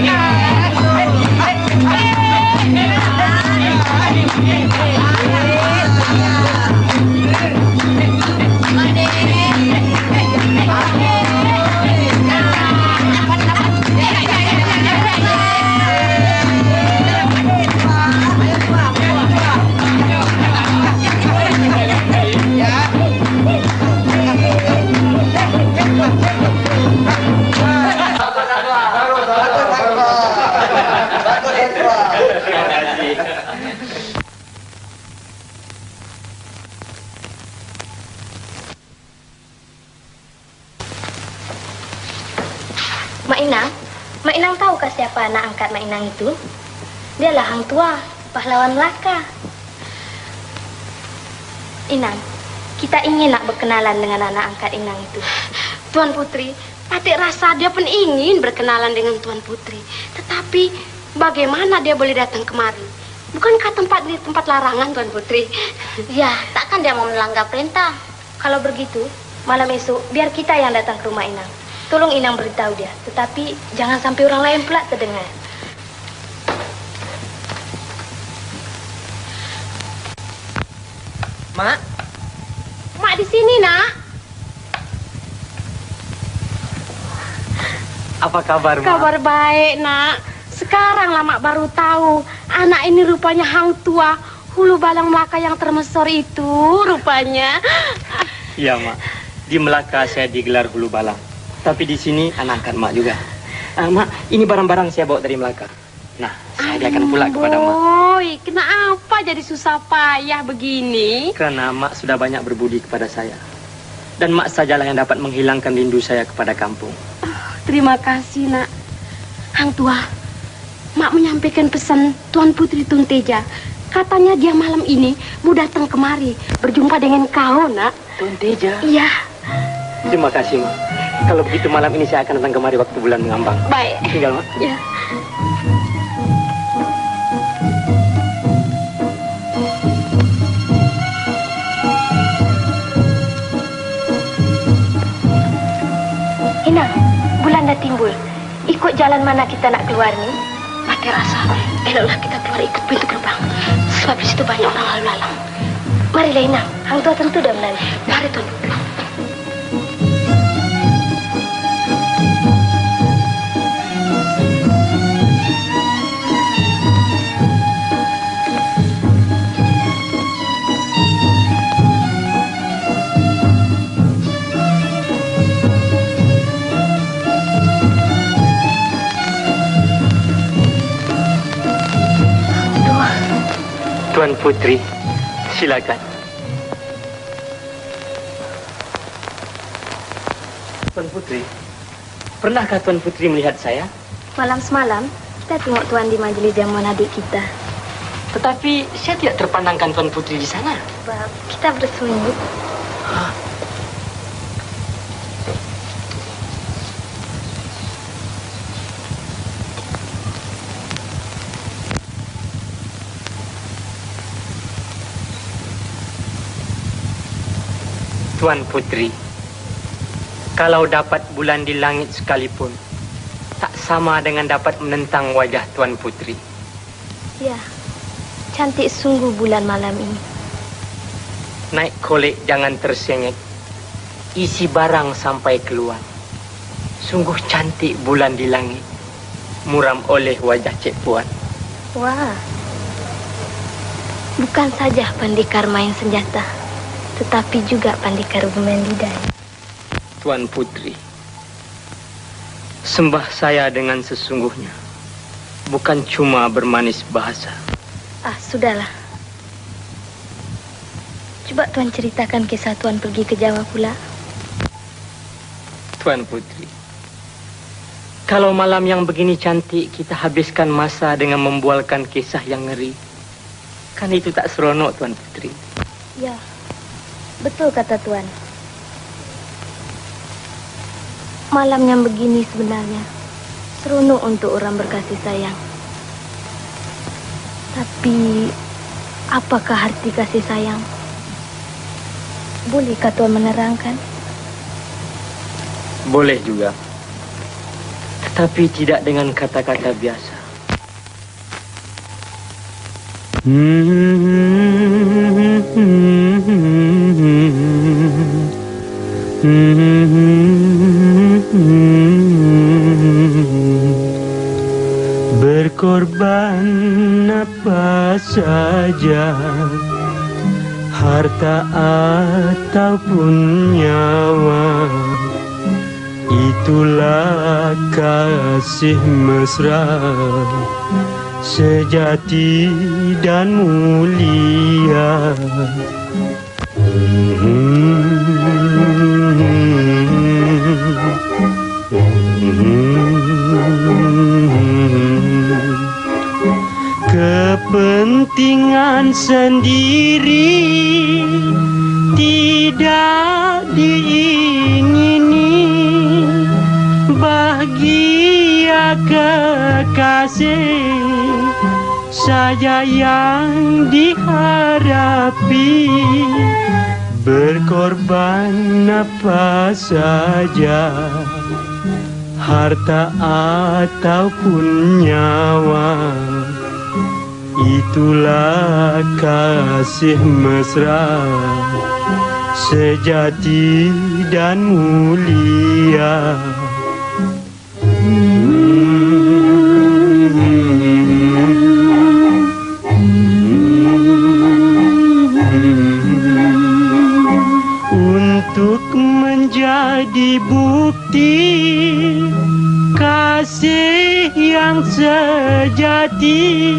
Mak Inang tahukah siapa anak angkat Mak Inang itu? Dialah Hang Tua, pahlawan Melaka. Inang, kita ingin nak berkenalan dengan anak angkat Inang itu. Tuan Putri, Patik rasa dia pun ingin berkenalan dengan Tuan Putri. Tetapi bagaimana dia boleh datang kemari? Bukankah tempat ini tempat larangan, Tuan Putri? Ya, takkan dia mau melanggar perintah. Kalau begitu, malam esok biar kita yang datang ke rumah Inang. Tolong Inang beritahu dia, tetapi jangan sampai orang lain pula terdengar. Mak? Mak di sini, Nak. Apa kabar, Mak? Kabar baik, Nak. Sekaranglah Mak baru tahu anak ini rupanya Hang Tua, hulu balang Melaka yang termesor itu rupanya. Iya, Mak. Di Melaka saya digelar hulu balang. Tapi di sini anak angkat Mak juga. Mak, ini barang-barang saya bawa dari Melaka. Nah, saya hadiahkan pula kepada Mak. Boy, kenapa jadi susah payah begini? Karena Mak sudah banyak berbudi kepada saya. Dan Mak sajalah yang dapat menghilangkan rindu saya kepada kampung. Terima kasih, Nak. Hang Tua, Mak menyampaikan pesan Tuan Putri Tun Teja. Katanya dia malam ini mau datang kemari berjumpa dengan kau, Nak. Tun Teja? Iya. Terima kasih, Mak. Kalau begitu malam ini saya akan datang kemari waktu bulan mengambang. Baik. Tinggal, Mak. Ya. Inang, bulan dah timbul. Ikut jalan mana kita nak keluar ni? Pakai rasa, eloklah kita keluar ikut pintu gerbang. Sebab di situ banyak orang lalu lalang. Marilah Inang, Hang Tua tentu dah menanti. Mari Tuan. Tuan Putri, silakan. Tuan Putri, pernahkah Tuan Putri melihat saya? Malam semalam, Kita tengok Tuan di majlis jamuan adik kita. Tetapi saya tidak terpandangkan Tuan Putri di sana. Sebab kita bersembunyi. Tuan Putri, kalau dapat bulan di langit sekalipun, tak sama dengan dapat menentang wajah Tuan Putri. Ya, cantik sungguh bulan malam ini. Naik kolek jangan tersengit, isi barang sampai keluar. Sungguh cantik bulan di langit, muram oleh wajah Cik Puan. Wah, bukan saja pandikar main senjata, tetapi juga pandikar bermain lidah. Tuan Putri, sembah saya dengan sesungguhnya, bukan cuma bermanis bahasa. Sudahlah. Coba Tuan ceritakan kisah Tuan pergi ke Jawa pula. Tuan Putri, kalau malam yang begini cantik kita habiskan masa dengan membualkan kisah yang ngeri, kan itu tak seronok, Tuan Putri. Ya, betul kata Tuan. Malam yang begini sebenarnya seronok untuk orang berkasih sayang. Tapi, apakah arti kasih sayang? Bolehkah Tuan menerangkan? Boleh juga, tetapi tidak dengan kata-kata biasa. Berkorban apa saja, harta ataupun nyawa, itulah kasih mesra sejati dan mulia. Kepentingan sendiri tidak diingini, bahagia kekasih saja yang diharapi. Berkorban apa saja, harta ataupun nyawa, itulah kasih mesra sejati dan mulia. Untuk menjadi bukti kasih yang sejati,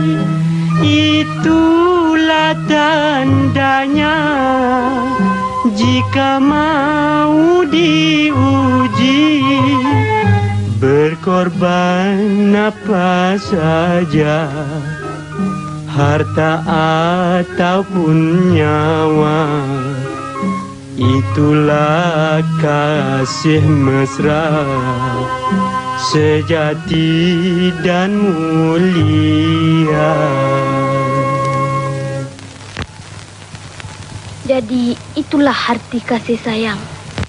itulah tandanya jika mau diuji. Berkorban apa saja, harta ataupun nyawa, itulah kasih mesra sejati dan mulia. Jadi itulah arti kasih sayang.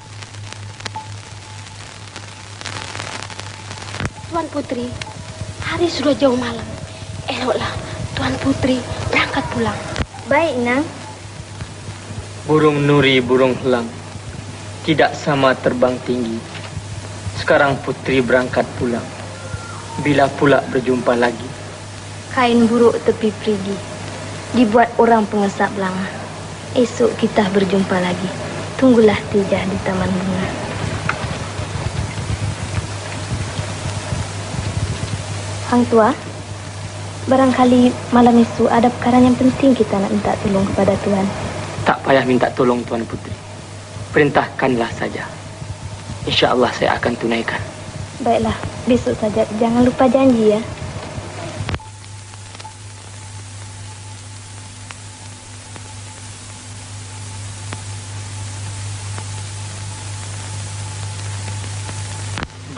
Tuan Putri, hari sudah jauh malam. Eloklah Tuan Putri berangkat pulang. Baik, Nang. Burung nuri, burung helang, tidak sama terbang tinggi. Sekarang Putri berangkat pulang. Bila pula berjumpa lagi? Kain buruk tepi perigi, dibuat orang pengesap belanga. Esok kita berjumpa lagi. Tunggulah Tijah di taman bunga. Hang Tua, barangkali malam esok ada perkara yang penting kita nak minta tolong kepada Tuan. Tak payah minta tolong, Tuan Putri. Perintahkanlah saja. InsyaAllah saya akan tunaikan. Baiklah, besok saja. Jangan lupa janji ya.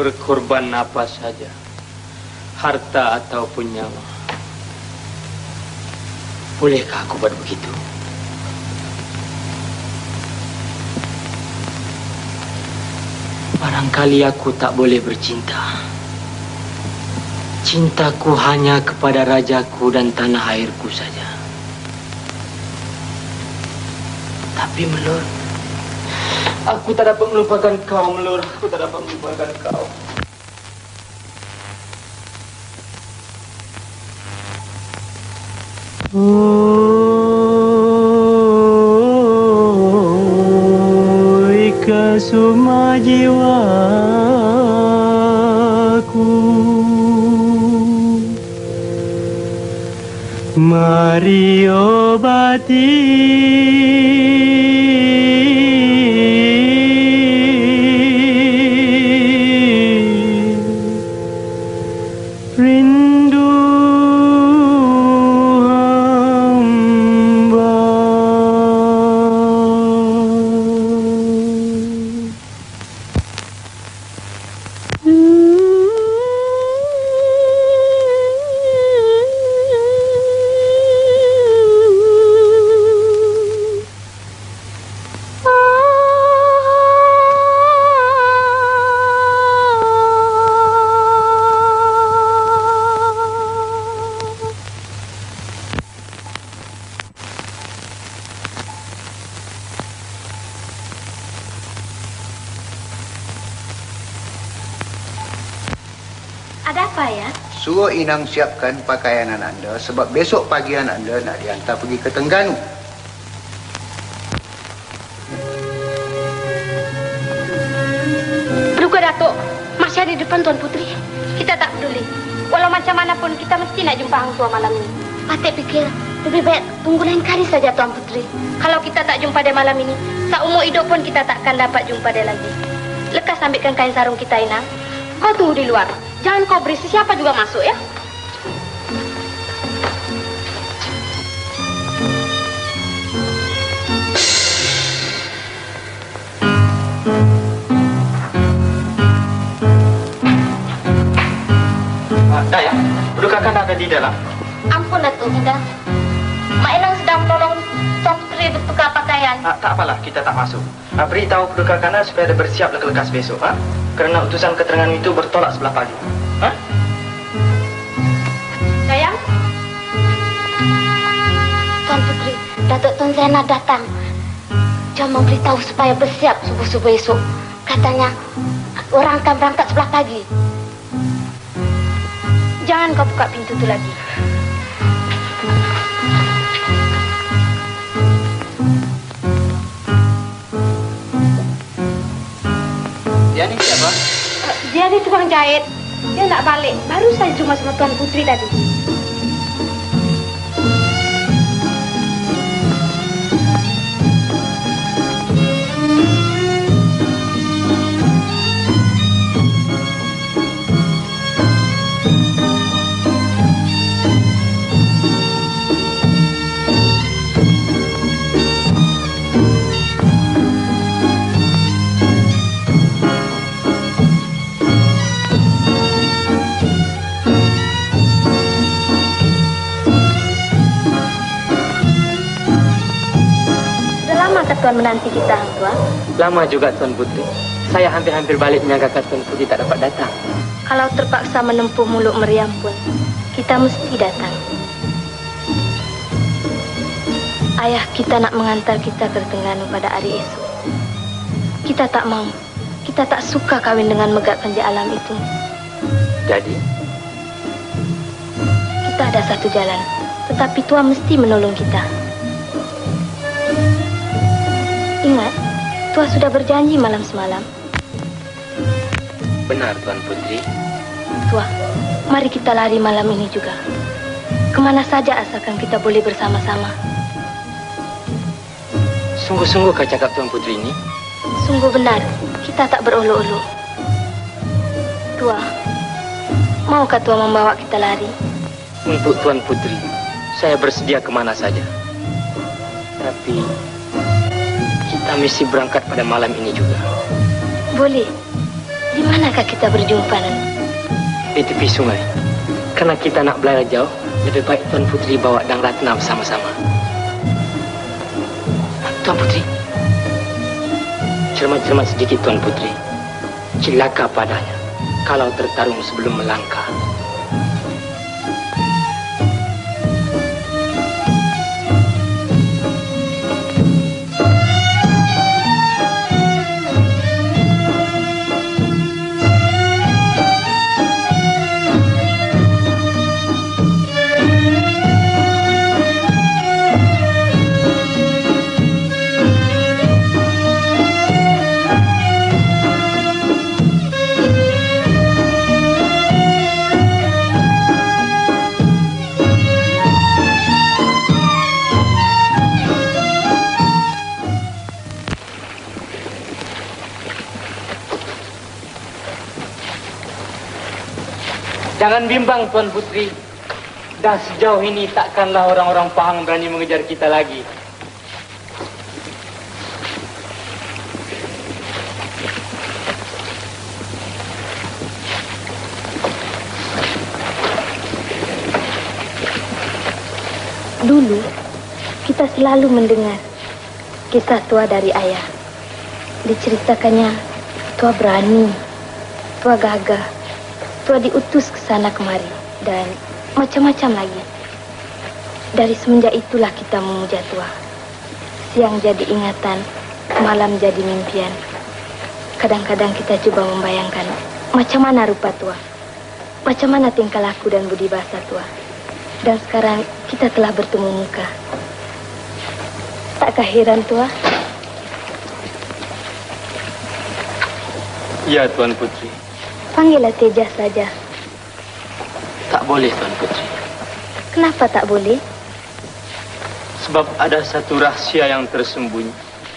berkorban apa saja, harta ataupun nyawa. Bolehkah aku buat begitu? Barangkali aku tak boleh bercinta. Cintaku hanya kepada rajaku dan tanah airku saja. Tapi Melur, aku tak dapat melupakan kau, Melur. Aku tak dapat melupakan kau. Oi kesuma jiwaku, mari obati rindu hamba. Ada apa ya? Suruh Inang siapkan pakaian anda sebab besok pagi anda nak dihantar pergi ke Terengganu. Duga Datuk, masih ada di depan Tuan Putri. Kita tak peduli. Walau macam mana pun kita mesti nak jumpa Hang Tua malam ini. Patik pikir lebih baik tunggu lain kali saja Tuan Putri. Kalau kita tak jumpa dia malam ini, seumur hidup pun kita takkan dapat jumpa dia lagi. Lekas ambilkan kain sarung kita, Inang. Kau tunggu di luar. Jangan kau berisi, siapa juga masuk ya. Dayang, bukankah ada di dalam? Ampun Datuk, Indah. Mak Inang sedang tolong Tuan Putri bertukar pakaian. Tak apalah, kita tak masuk. Beritahu Penduduk Kana supaya dia bersiap lekas besok. Kerana utusan ke Terengganu itu bertolak sebelah pagi. Dayang? Tuan Putri, Datuk Tun Zainal datang. Dia memberitahu supaya bersiap subuh-subuh esok. Katanya, orang akan berangkat sebelah pagi. Jangan kau buka pintu itu lagi. Dia ni siapa? Dia ni tukang jahit. Dia nak balik. Baru saja cuma sama Tuan Putri tadi. Tuan menanti kita, Hang Tua? Lama juga, Tuan Putri. Saya hampir-hampir balik menyangkakan Tuan Putri tak dapat datang. Kalau terpaksa menempuh muluk meriam pun, kita mesti datang. Ayah kita nak mengantar kita ke Terengganu pada hari esok. Kita tak mau. Kita tak suka kawin dengan megak penjak alam itu. Jadi? Kita ada satu jalan. Tetapi Tua mesti menolong kita. Ingat, Tua sudah berjanji malam semalam. Benar, Tuan Putri. Tua, mari kita lari malam ini juga. Kemana saja asalkan kita boleh bersama-sama. Sungguh-sungguh kau cakap Tuan Putri ini? Sungguh benar, kita tak berolok-olok. Tua, maukah Tua membawa kita lari? Untuk Tuan Putri, saya bersedia kemana saja. Tapi kita mesti berangkat pada malam ini juga. Boleh. Di manakah kita berjumpa nanti? Di tepi sungai. Karena kita nak berlayar jauh, lebih baik Tuan Putri bawa Dang Ratna bersama-sama. Tuan Putri, cermat-cermat sedikit Tuan Putri. Cilaka padanya kalau tertarung sebelum melangkah. Jangan bimbang Tuan Putri. Dah sejauh ini takkanlah orang-orang Pahang berani mengejar kita lagi. Dulu, kita selalu mendengar kisah tua dari ayah. Diceritakannya, tua berani, tua gagah, tua diutus ke sana kemari, dan macam-macam lagi. Dari semenjak itulah kita memuja tua. Siang jadi ingatan, malam jadi mimpian. Kadang-kadang kita coba membayangkan macam mana rupa tua, macam mana tingkah laku dan budi bahasa tua. Dan sekarang kita telah bertemu muka. Takkah heran tua? Ya Tuan Putri. Panggillah Tejas saja. Tak boleh Tuan Putri. Kenapa tak boleh? Sebab ada satu rahsia yang tersembunyi.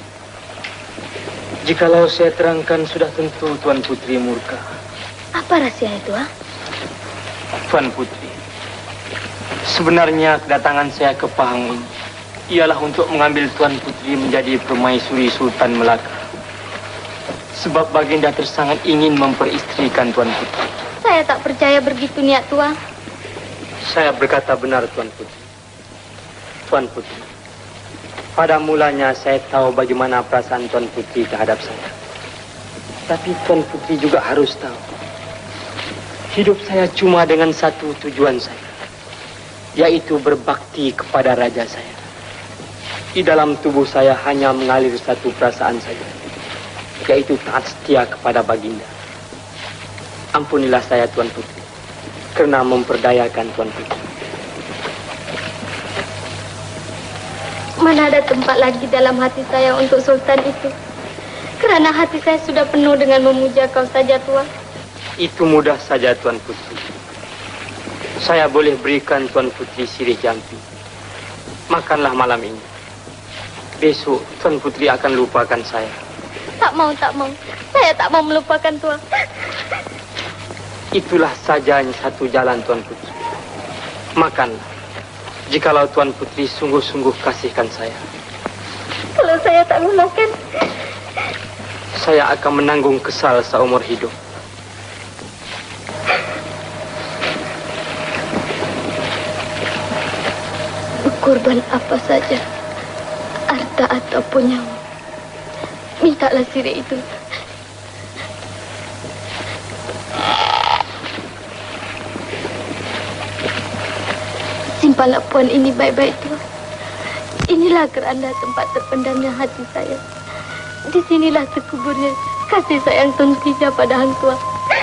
Jikalau saya terangkan, sudah tentu Tuan Putri murka. Apa rahsianya tua? Tuan Putri, sebenarnya kedatangan saya ke Pahang ini ialah untuk mengambil Tuan Putri menjadi permaisuri Sultan Melaka. Sebab Baginda tersangat ingin memperistrikan Tuan Putri. Saya tak percaya begitu niat tua. Saya berkata benar Tuan Putri. Tuan Putri, pada mulanya saya tahu bagaimana perasaan Tuan Putri terhadap saya. Tapi Tuan Putri juga harus tahu, hidup saya cuma dengan satu tujuan saya, yaitu berbakti kepada raja saya. Di dalam tubuh saya hanya mengalir satu perasaan saja, yaitu taat setia kepada Baginda. Ampunilah saya Tuan Putri, kerana memperdayakan Tuan Putri. Mana ada tempat lagi dalam hati saya untuk Sultan itu. Kerana hati saya sudah penuh dengan memuja kau saja tua. Itu mudah saja Tuan Putri. Saya boleh berikan Tuan Putri sirih jampi. Makanlah malam ini. Besok Tuan Putri akan lupakan saya. Tak mau, tak mau. Saya tak mau melupakan tua. Itulah saja satu jalan Tuan Putri. Makanlah. Jikalau Tuan Putri sungguh-sungguh kasihkan saya. Kalau saya tak mau makan, saya akan menanggung kesal seumur hidup. berkorban apa saja, harta ataupun nyawa, mintalah sirih itu. Simpanlah puan ini baik-baik, Tuan. Inilah keranda tempat terpendamnya hati saya. Di sinilah terkuburnya kasih sayang Tun Kija pada Hang Tua.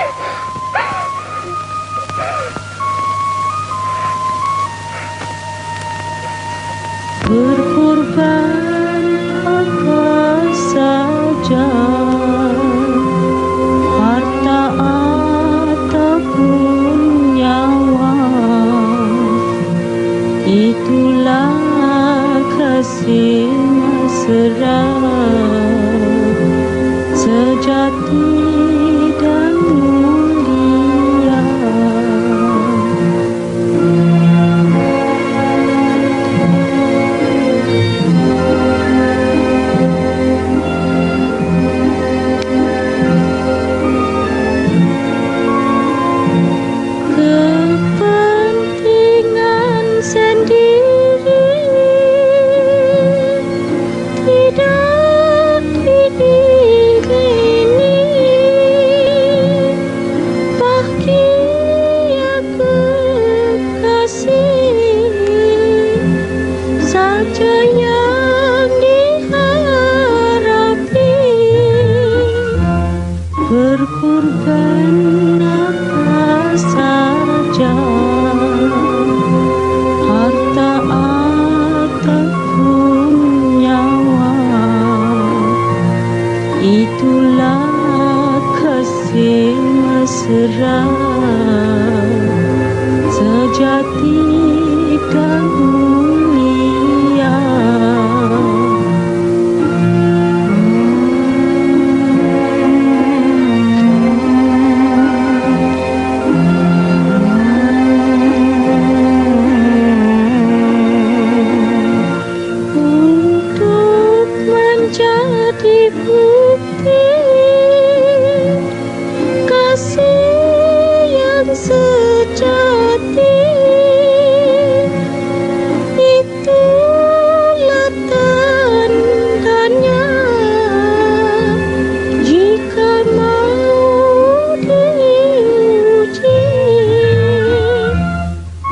Berkorban apa saja, harta ataupun nyawa, itulah kasih mesra sejati dan mulia.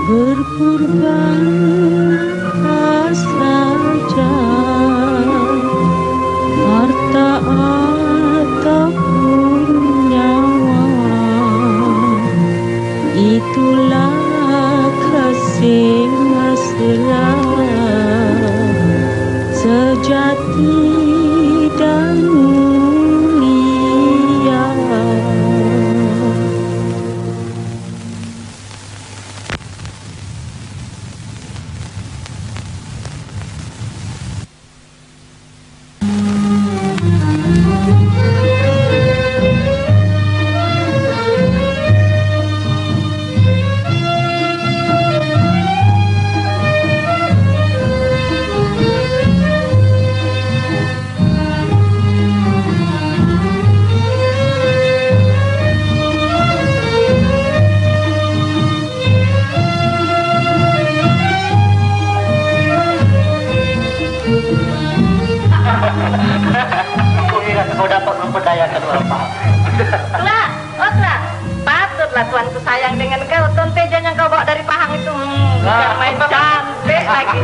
berpurba saja harta ataupun nyawa, itulah kasih mesra sejati dan mulia. Kau dapat memperdayakan orang paham. Tua, Tua, patutlah tuanku sayang dengan kau. Tuan Tejan yang kau bawa dari Pahang itu, biar main cantik lagi.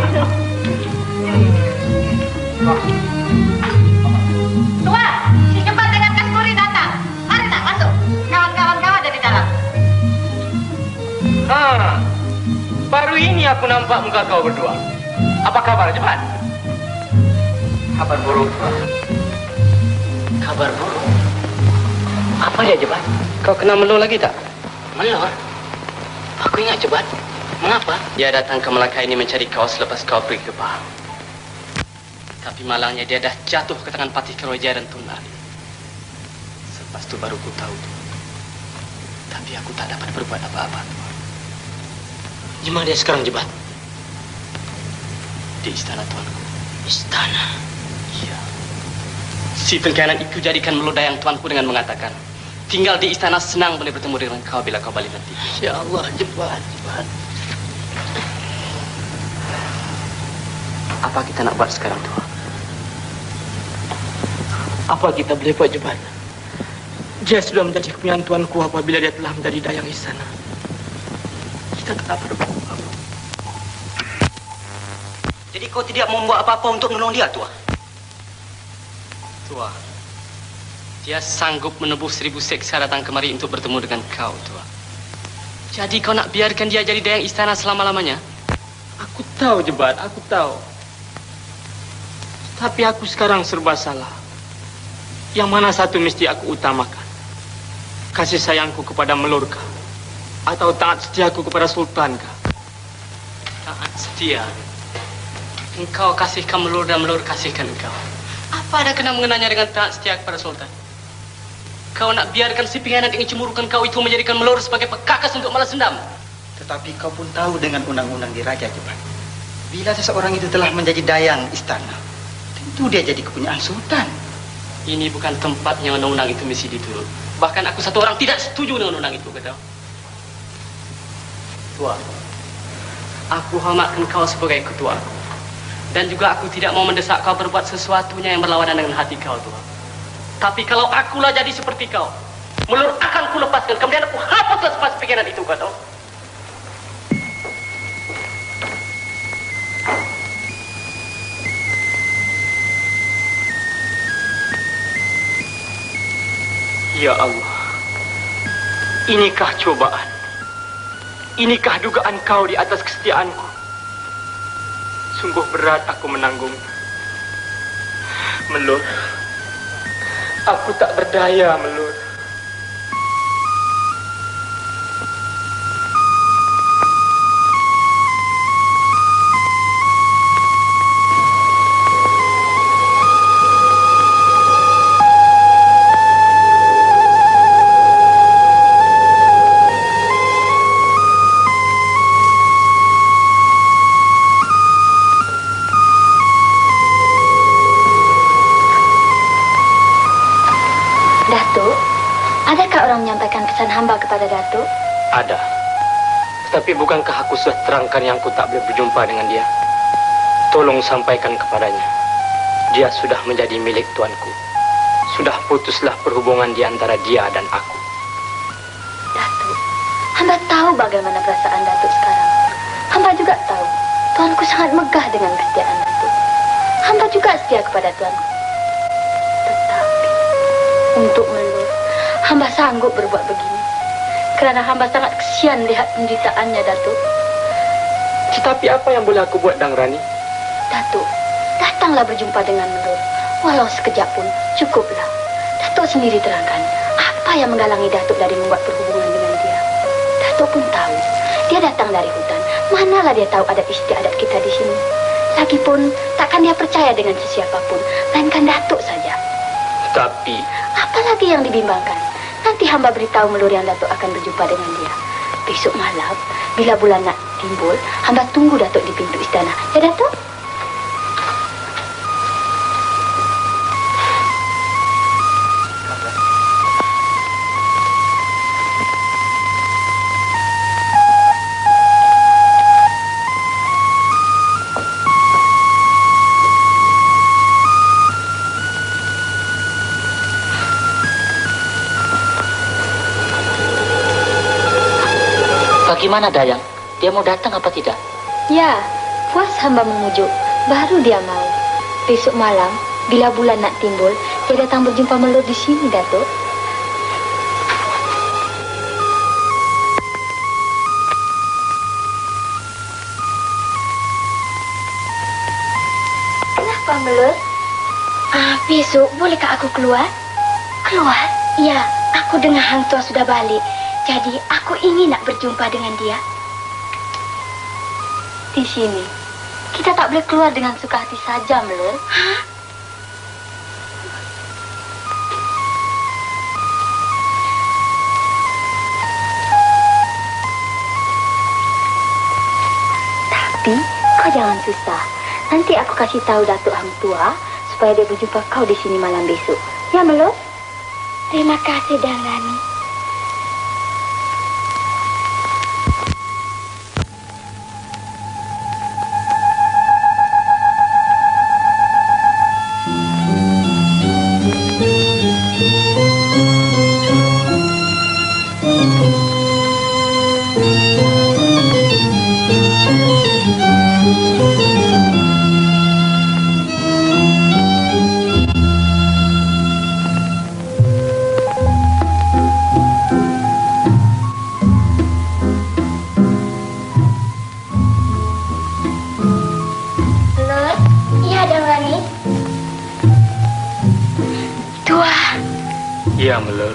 Tua, si Jembat dengan Kasturi datang. Mari nak masuk. Kawan-kawan kau ada di dalam. Baru ini aku nampak muka kau berdua. Apa kabar, Jembat? Kabar buruk, Tuan. Kabar buruk? Apa dia, Jebat? Kau kenal Melur lagi tak? Melur? Aku ingat, Jebat. Mengapa? Dia datang ke Melaka ini mencari kau selepas kau pergi ke Pahang. Tapi malangnya dia dah jatuh ke tangan Patih Kerajaan dan Tun Ali. Selepas itu baru ku tahu. Tapi aku tak dapat berbuat apa-apa. Di mana dia sekarang, Jebat? Di istana tuanku. Istana? Iya. Si pengkhianat itu jadikan melodayang tuanku dengan mengatakan, tinggal di istana senang boleh bertemu dengan kau bila kau balik nanti. Ya Allah, Jebat. Apa kita nak buat sekarang, Tua? Apa kita boleh buat, Jebat? Dia sudah menjadi kepunyaan tuanku apabila dia telah menjadi dayang istana. Kita tak dapat berbuat apa-apa. Jadi kau tidak membuat apa-apa untuk menolong dia, Tua? Tua, dia sanggup menebus 1000 seksa datang kemari untuk bertemu dengan kau, Tua. Jadi kau nak biarkan dia jadi dayang istana selama-lamanya? Aku tahu, Jebat, aku tahu. Tapi aku sekarang serba salah. Yang mana satu mesti aku utamakan? Kasih sayangku kepada Melurkah? Atau taat setiaku kepada Sultankah? Taat setia. Engkau kasihkan Melur dan Melur kasihkan engkau. Apa ada kena mengenanya dengan taat setia kepada Sultan? Kau nak biarkan si pengkhianat yang cemburukan kau itu menjadikan Melur sebagai pekakas untuk balas dendam? Tetapi kau pun tahu dengan undang-undang di Raja, Jebat. Bila seseorang itu telah menjadi dayang istana, tentu dia jadi kepunyaan Sultan. Ini bukan tempatnya undang-undang itu mesti diturut. Bahkan aku satu orang tidak setuju dengan undang itu, kata. Tua, aku hormatkan kau sebagai ketua. Dan juga aku tidak mau mendesak kau berbuat sesuatunya yang berlawanan dengan hati kau, Tua. Tapi kalau akulah jadi seperti kau, Melur akan ku lepaskan. Kemudian aku hapuslah semua pikiran itu, kau tahu. Ya Allah, inikah cobaan? Inikah dugaan kau di atas kesetiaanku? Sungguh berat aku menanggungnya. Melur, aku tak berdaya, Melur. Hamba kepada Datuk? Ada. Tetapi bukankah aku sudah terangkan yang aku tak boleh berjumpa dengan dia? Tolong sampaikan kepadanya. Dia sudah menjadi milik tuanku. Sudah putuslah perhubungan di antara dia dan aku. Datuk, hamba tahu bagaimana perasaan Datuk sekarang. sangat megah dengan kesetiaan Datuk. Hamba juga setia kepada tuanku. Tetapi untuk Melur, hamba sanggup berbuat begini. Kerana hamba sangat kesian lihat penderitaannya, Datuk. Tetapi apa yang boleh aku buat, Dang Rani? Datuk, datanglah berjumpa dengan Melur. Walau sekejap pun cukuplah. Datuk sendiri terangkan apa yang menghalangi Datuk dari membuat perhubungan dengan dia. Datuk pun tahu dia datang dari hutan. Manalah dia tahu adat istiadat kita di sini. Lagipun takkan dia percaya dengan sesiapapun, melainkan Datuk saja. Tapi apalagi yang dibimbangkan? Nanti hamba beritahu Melur yang Datuk akan berjumpa dengan dia. Besok malam, bila bulan nak timbul, hamba tunggu Datuk di pintu istana. Ya, Datuk? Bagaimana Dayang? Dia mau datang apa tidak? Ya, puas hamba memujuk, baru dia mau. Besok malam, bila bulan nak timbul, dia datang berjumpa Melur di sini, Datuk. Kenapa, Melur? Besok bolehkah aku keluar? Keluar? Ya, aku dengar Hang Tuah sudah balik. Jadi, aku ingin nak berjumpa dengan dia. Di sini, kita tak boleh keluar dengan suka hati saja, Melur. Hah? Tapi, kau jangan susah. Nanti aku kasih tahu Datuk Hang Tuah supaya dia berjumpa kau di sini malam besok. Ya, Melur? Terima kasih, Dang Rani. Ya, Melur.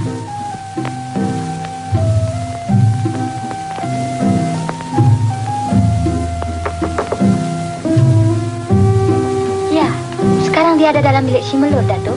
Ya, sekarang dia ada dalam bilik si Melur, Datuk.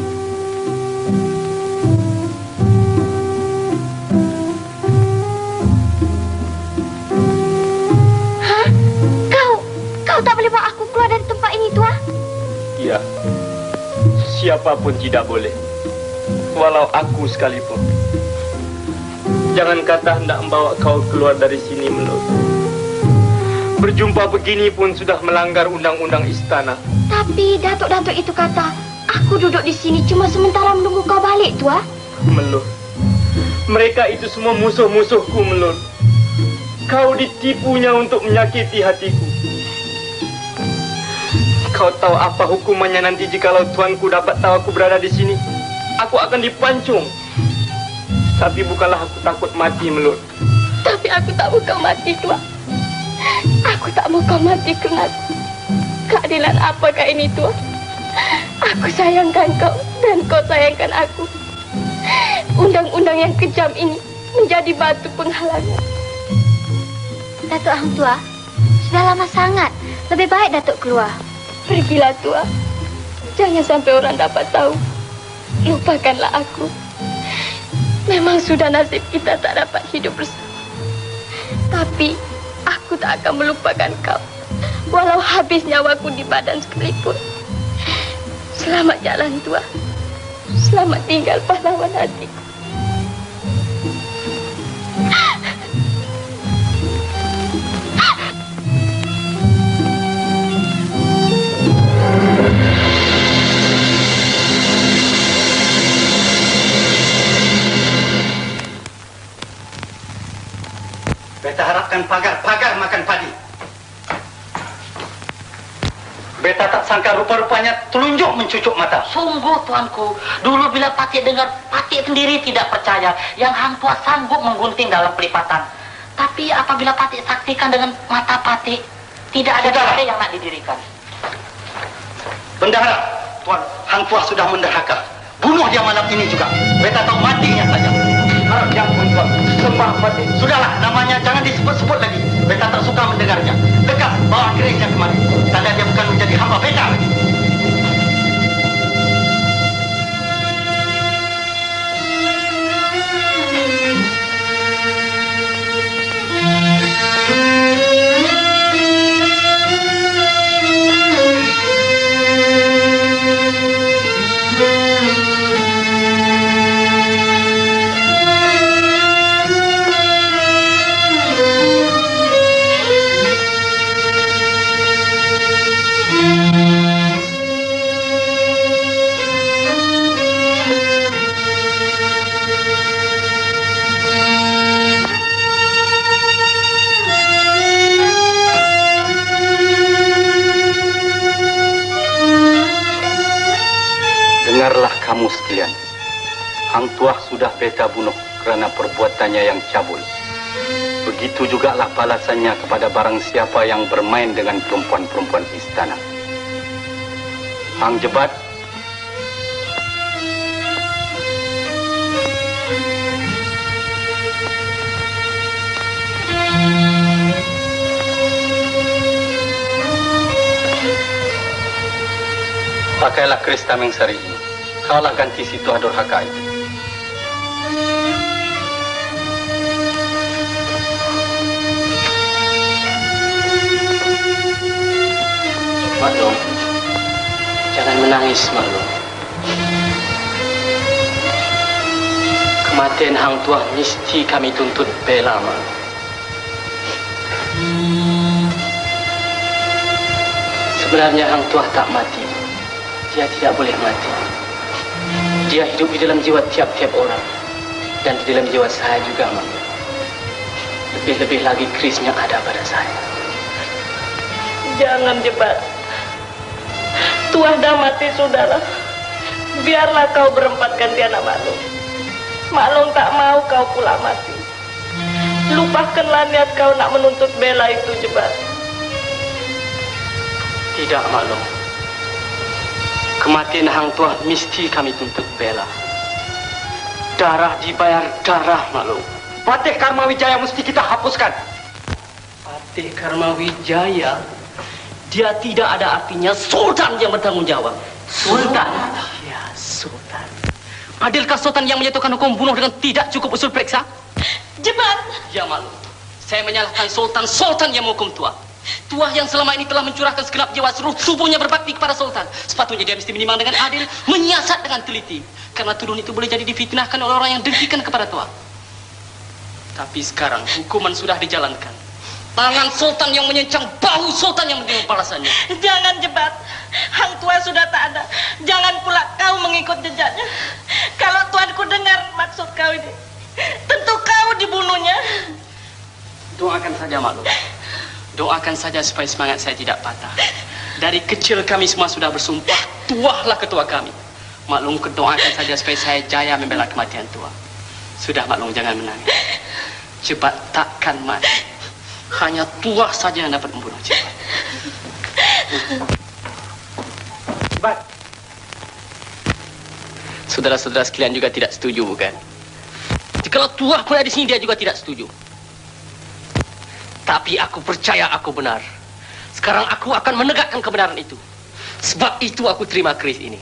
Hah? Kau tak boleh bawa aku keluar dari tempat ini, Tuah? Ya, siapapun tidak boleh. Walau aku sekalipun. Jangan kata hendak membawa kau keluar dari sini, Melur. Berjumpa begini pun sudah melanggar undang-undang istana. Tapi Datuk-Datuk itu kata, aku duduk di sini cuma sementara menunggu kau balik, Tuah. Melur, mereka itu semua musuh-musuhku, Melur. Kau ditipunya untuk menyakiti hatiku. Kau tahu apa hukumannya nanti jikalau tuanku dapat tahu aku berada di sini? Aku akan dipancung. Tapi bukanlah aku takut mati, Melur. Tapi aku tak mau kau mati, Tuah. Aku tak mau kau mati kerana keadilan apakah ini, Tuah? Aku sayangkan kau dan kau sayangkan aku. Undang-undang yang kejam ini menjadi batu penghalangan. Datuk Hang Tuah, sudah lama sangat. Lebih baik Datuk keluar. Pergilah, Tuah. Jangan sampai orang dapat tahu. Lupakanlah aku. Memang sudah nasib kita tak dapat hidup bersama. Tapi aku tak akan melupakan kau. Walau habis nyawaku di badan sekalipun. Selamat jalan, Tuah. Selamat tinggal pahlawan hatiku. Beta harapkan pagar makan padi. Beta tak sangka rupa-rupanya telunjuk mencucuk mata. Sungguh tuanku, dulu bila Patik dengar, Patik sendiri tidak percaya yang Hang Tua sanggup menggunting dalam pelipatan. Tapi apabila Patik saksikan dengan mata Patik, tidak ada dada yang nak didirikan. Bendahara, Tuan, Hang Tua sudah menderhaka. Bunuh dia malam ini juga. Beta tahu matinya saja. Harap yang pun, Tuan. Sembah Patik. Sudahlah, namanya jangan disebut-sebut lagi. Beta tak suka mendengarnya. Dekat, bawa kerisnya kemari. Tanda dia bukan menjadi hamba beta lagi. Dengarlah kamu sekalian. Hang Tuah sudah beta bunuh kerana perbuatannya yang cabul. Begitu jugalah balasannya kepada barang siapa yang bermain dengan perempuan-perempuan istana. Hang Jebat, pakailah keris tameng sari ini. Kaulah ganti si Tuah durhaka itu. Maklum, jangan menangis, Maklum. Kematian Hang Tuah mesti kami tuntut bela, Maklum. Sebenarnya Hang Tuah tak mati. Dia tidak boleh mati. Dia hidup di dalam jiwa tiap-tiap orang. Dan di dalam jiwa saya juga, Maklum. Lebih-lebih lagi kerisnya ada pada saya. Jangan, Jebat. Tuah dah mati, sudahlah. Biarlah kau berempat ganti anak Maklum. Maklum tak mau kau pula mati. Lupakanlah niat kau nak menuntut bela itu, Jebat. Tidak, Maklum. Kematian Hang Tuah mesti kami tuntut bela. Darah dibayar darah, Maklum. Patih Karma Wijaya mesti kita hapuskan. Patih Karma Wijaya? Dia tidak ada artinya Sultan yang bertanggung jawab. Sultan? Ya, Sultan. Adilkah Sultan yang menjatuhkan hukum bunuh dengan tidak cukup usul periksa? Jebat! Ya, Maklum. Saya menyalahkan Sultan. Sultan yang menghukum Tuah. Tuah yang selama ini telah mencurahkan segenap jiwa seluruh tubuhnya berbakti kepada Sultan. Sepatutnya dia mesti menimbang dengan adil, menyiasat dengan teliti. Karena tuduhan itu boleh jadi difitnahkan oleh orang yang dengkikan kepada Tuah. Tapi sekarang hukuman sudah dijalankan. Tangan Sultan yang menyencang bahu Sultan yang menerima balasannya. Jangan, Jebat. Hang Tua sudah tak ada. Jangan pula kau mengikut jejaknya. Kalau tuanku dengar maksud kau ini, tentu kau dibunuhnya. Doakan saja, Maklum. Doakan saja supaya semangat saya tidak patah. Dari kecil kami semua sudah bersumpah, Tuahlah ketua kami. Maklum, doakan saja supaya saya jaya membela kematian Tuah. Sudah, Maklum, jangan menangis. Jebat takkan mati. Hanya Tuah saja yang dapat membunuh Jebat. Jebat. Saudara-saudara sekalian juga tidak setuju, bukan? Jikalau Tuah pun ada di sini, dia juga tidak setuju. Tapi aku percaya aku benar. Sekarang aku akan menegakkan kebenaran itu. Sebab itu aku terima keris ini.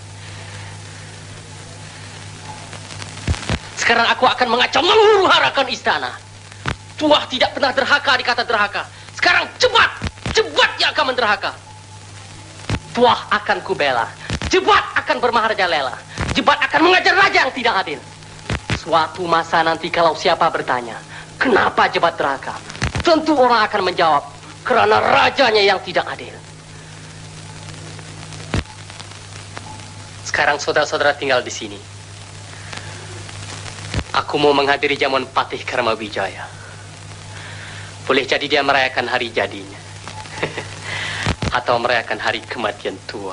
Sekarang aku akan mengacau menghuru-harakan istana. Tuah tidak pernah derhaka dikata derhaka. Sekarang Jebat yang akan menderhaka. Tuah akan kubela. Jebat akan bermaharajalela. Jebat akan mengajar raja yang tidak adil. Suatu masa nanti kalau siapa bertanya, kenapa Jebat derhaka? Tentu orang akan menjawab, kerana rajanya yang tidak adil. Sekarang saudara-saudara tinggal di sini. Aku mau menghadiri jamuan Patih Karma Wijaya. Boleh jadi dia merayakan hari jadinya. atau merayakan hari kematian tua.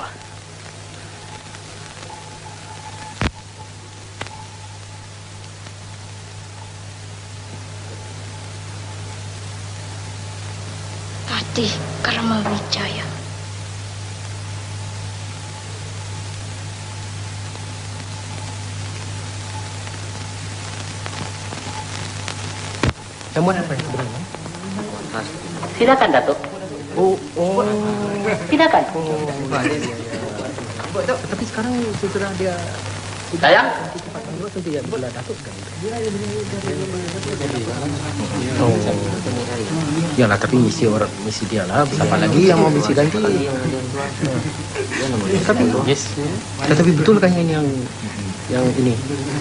Patih Karma Wijaya. Temuan apa yang sebenarnya? Silakan, Datuk. Silakan. Tapi sekarang setelah dia Sayang. dia belah Datuk kan. Yalah, tapi misi dia lah. Siapa lagi yang mau misi ganti? Tapi yes. Tetapi betul kan yang ini?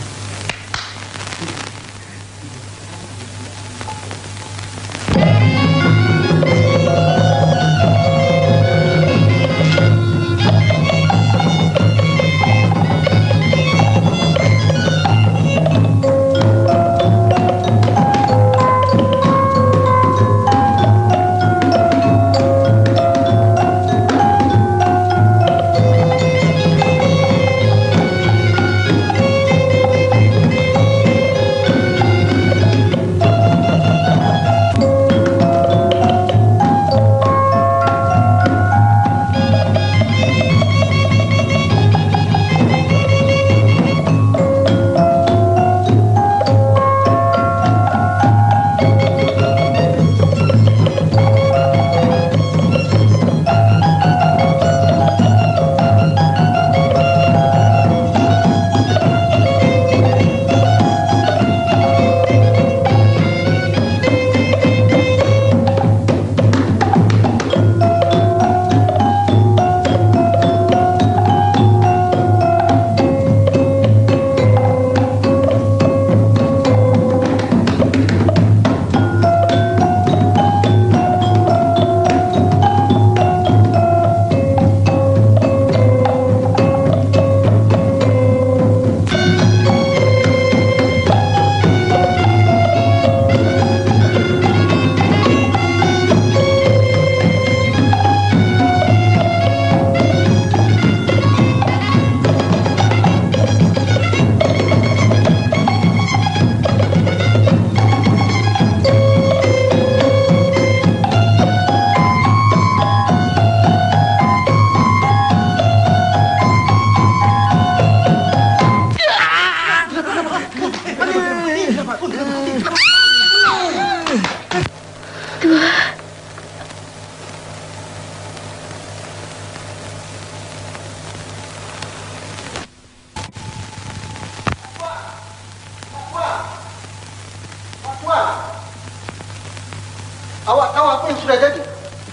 Awak tahu apa yang sudah jadi?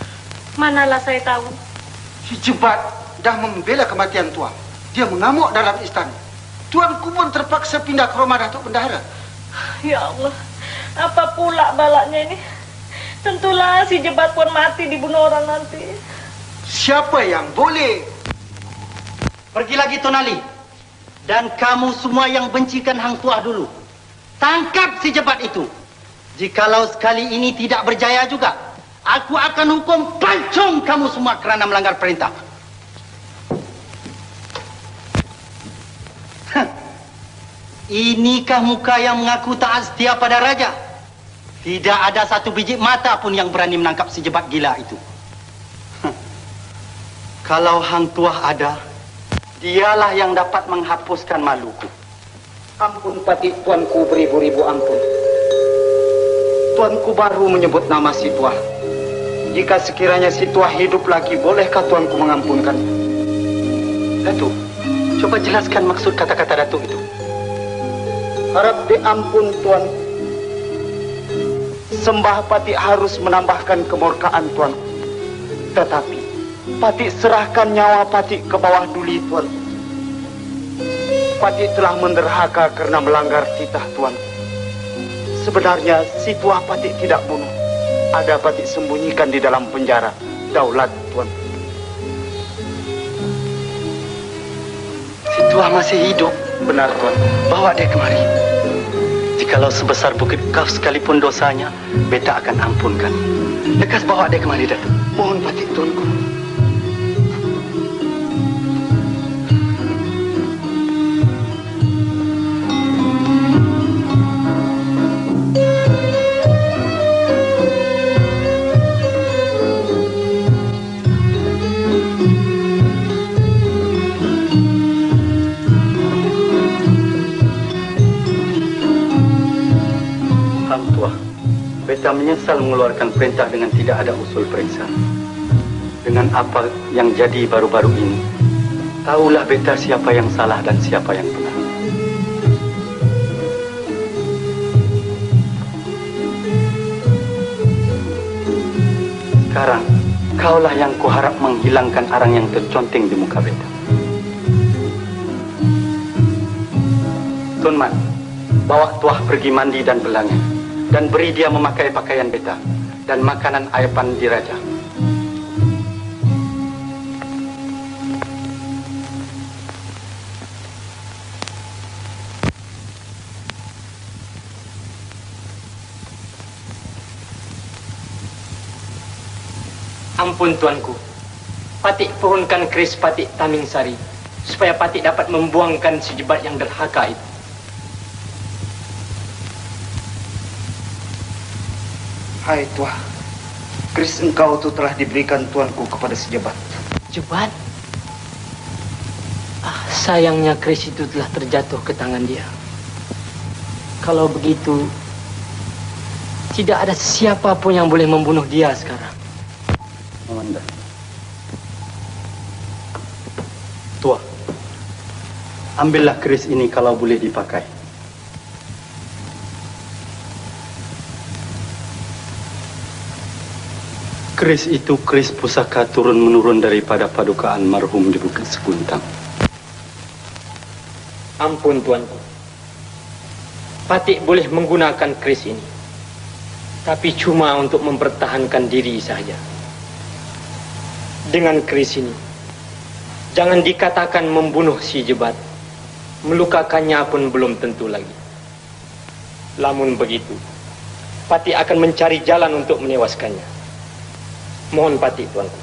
Manalah saya tahu. Si Jebat dah membela kematian Tuan. Dia mengamuk dalam istana. Tuanku pun terpaksa pindah ke rumah Datuk Bendahara. Ya Allah, apa pula balaknya ini? Tentulah si Jebat pun mati dibunuh orang nanti. Siapa yang boleh? Pergi lagi Tonali. Dan kamu semua yang bencikan Hang Tuah dulu. Tangkap si Jebat itu. Jikalau sekali ini tidak berjaya juga, aku akan hukum pancung kamu semua kerana melanggar perintah. Inikah muka yang mengaku taat setia pada raja? Tidak ada satu biji mata pun yang berani menangkap si Jebat gila itu. Kalau Hang Tuah ada, dialah yang dapat menghapuskan maluku. Ampun Patih Tuanku beribu-ribu ampun. Tuanku baru menyebut nama si Tuah. Jika sekiranya si Tuah hidup lagi, bolehkah Tuanku mengampunkan? Datuk, coba jelaskan maksud kata-kata Datuk itu. Harap diampun Tuan. Sembah Patih harus menambahkan kemurkaan Tuan. Tetapi Patih serahkan nyawa Patih ke bawah duli Tuan. Patih telah menderhaka karena melanggar titah Tuan. Sebenarnya si Tuah Patih tidak bunuh. Ada Patih sembunyikan di dalam penjara daulat Tuan. Si Tuah masih hidup. Benar Tuan. Bawa dia kemari. Jikalau sebesar bukit Kaf sekalipun dosanya, beta akan ampunkan. Lekas bawa dia kemari Datuk. Mohon Patih Tuanku. menyesal mengeluarkan perintah dengan tidak ada usul periksa. Dengan apa yang jadi baru-baru ini, tahulah beta siapa yang salah dan siapa yang benar. Sekarang, kaulah yang kuharap menghilangkan arang yang terconteng di muka beta. Tuan Mat, bawa Tuah pergi mandi dan berlangai, dan beri dia memakai pakaian beta dan makanan ayapan diraja. Ampun tuanku, Patik pohonkan keris Patik Taming Sari supaya Patik dapat membuangkan si jebat yang derhaka itu. Hai Tuah, keris engkau itu telah diberikan tuanku kepada si jebat. Jebat? Sayangnya keris itu telah terjatuh ke tangan dia. Kalau begitu, tidak ada siapa pun yang boleh membunuh dia sekarang. Amanda. Tuah, ambillah keris ini kalau boleh dipakai. Keris itu keris pusaka turun-menurun daripada padukaan marhum di Bukit Sekuntang. Ampun tuanku, Patik boleh menggunakan keris ini, tapi cuma untuk mempertahankan diri saja. Dengan keris ini, jangan dikatakan membunuh si jebat, melukakannya pun belum tentu lagi. Lamun begitu, Patik akan mencari jalan untuk menewaskannya. Mohon Patik tuanku.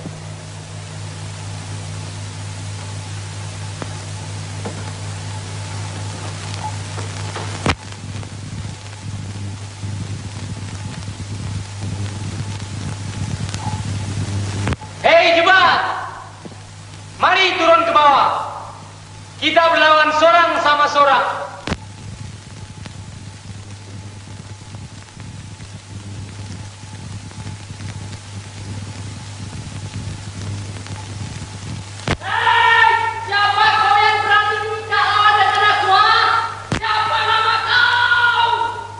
Hei jebat, mari turun ke bawah. Kita berlawan seorang sama seorang. Hei, siapa kau yang berani minta lawan dengan aku? Siapa nama kau?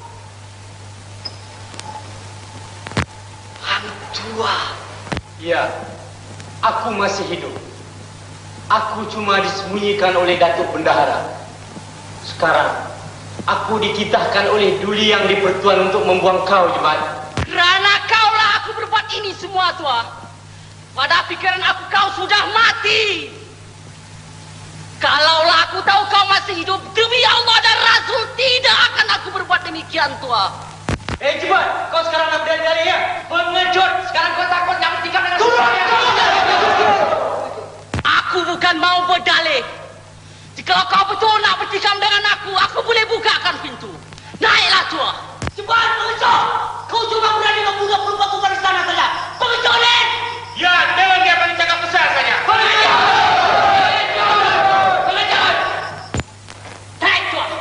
Hantua. Ya, aku masih hidup. Aku cuma disembunyikan oleh Datuk Bendahara. Sekarang, aku dititahkan oleh Duli yang di Pertuan untuk membuang kau, jebat. Kerana kaulah aku berbuat ini semua, Tuan. Pada pikiran aku kau sudah mati. Kalaulah aku tahu kau masih hidup, demi Allah dan Rasul tidak akan aku berbuat demikian, Tuan. Jebat, kau sekarang nak berdari ya? Pengejut, sekarang kau takut nak bertikam dengan semuanya. Aku bukan mau berdalih. Jika kau betul nak bertikam dengan aku boleh bukakan pintu. Naiklah, Tuan. Cepat, pengecut! Kau cuma berani membunuh perempuan di sana saja. Pengecut, Len! Ya, dengan dia paling cakap besar saja. Pengecut! Pengecut! Naik, Tuan.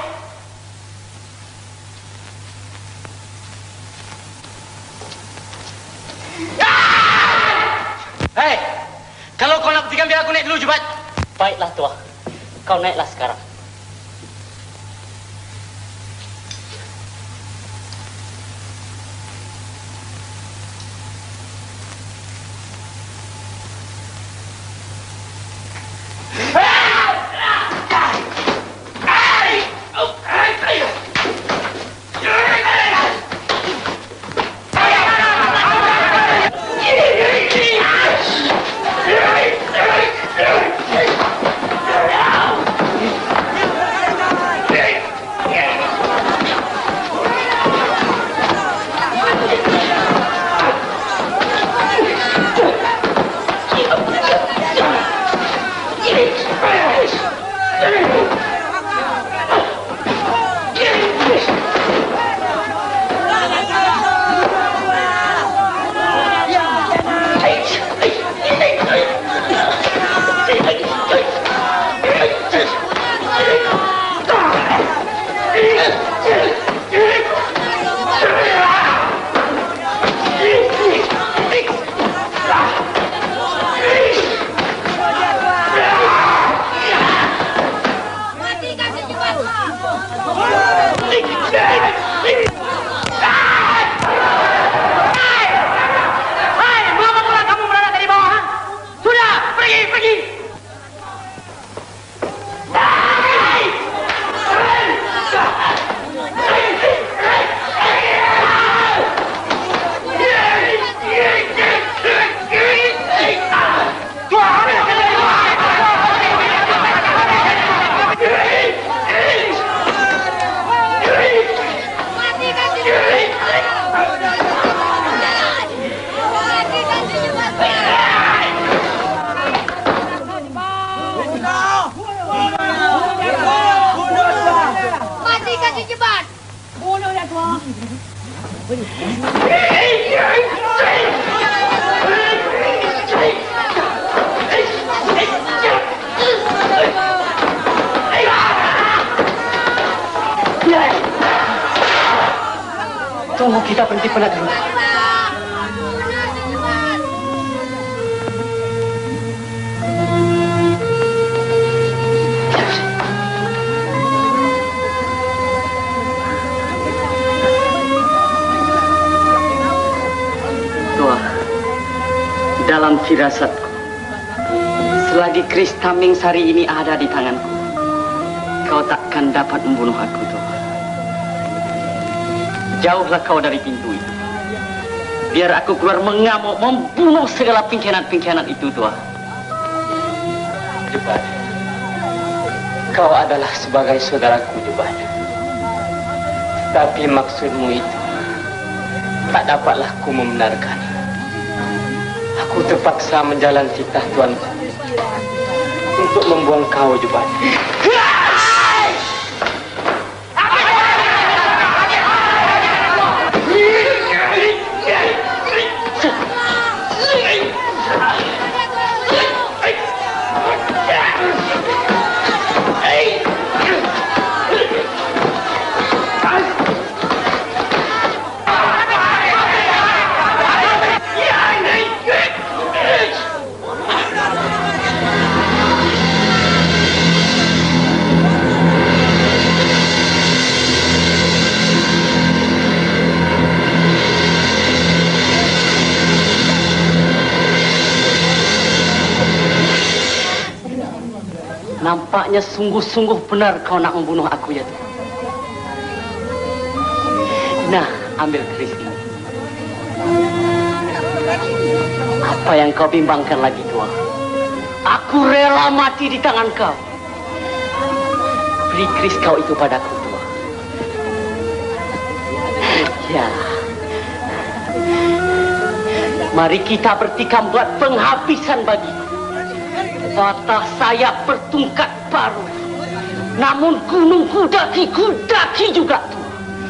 Hei, kalau kau nak bertikam biar aku naik dulu, jebat. Baiklah, Tuan. Kau naiklah sekarang. Tunggu kita berhenti penat dulu. Tua, dalam firasatku, selagi keris tameng sari ini ada di tanganku, kau takkan dapat membunuh aku, Tua. Jauhlah kau dari pintu itu. Biar aku keluar mengamuk, membunuh segala pengkhianat-pengkhianat itu, Tua. Jebat, kau adalah sebagai saudaraku, Jebat. Tapi maksudmu itu tak dapatlah ku membenarkan. Aku terpaksa menjalani titah tuanku untuk membuang kau, Jebat. Nampaknya sungguh-sungguh benar kau nak membunuh aku, ya. Nah, ambil keris ini. Apa yang kau bimbangkan lagi, Tua? Aku rela mati di tangan kau. Beri keris kau itu padaku, Tua. Ya. Mari kita bertikam buat penghabisan bagiku. Patah saya bertungkat baru. Namun gunung kudaki juga, Tua.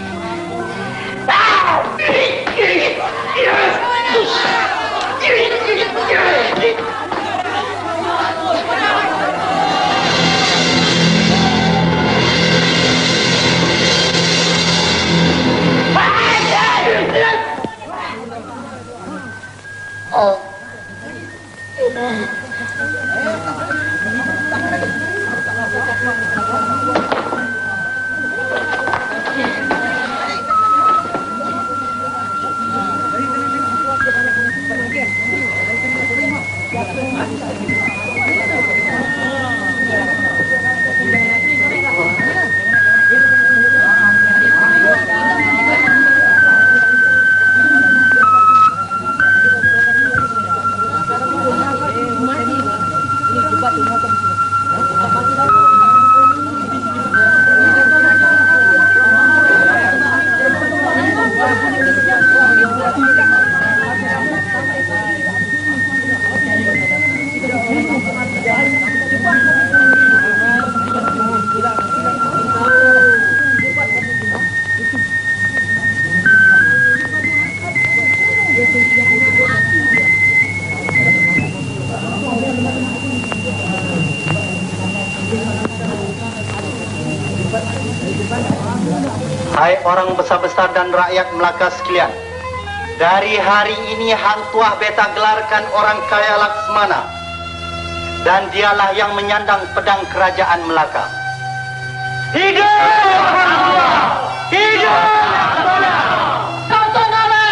Hai orang besar-besar dan rakyat Melaka sekalian, dari hari ini Hang Tuah beta gelarkan orang kaya Laksmana, dan dialah yang menyandang pedang kerajaan Melaka. Hidup Hang Tuah! Hidup Laksmana! Kau Tuan Ale!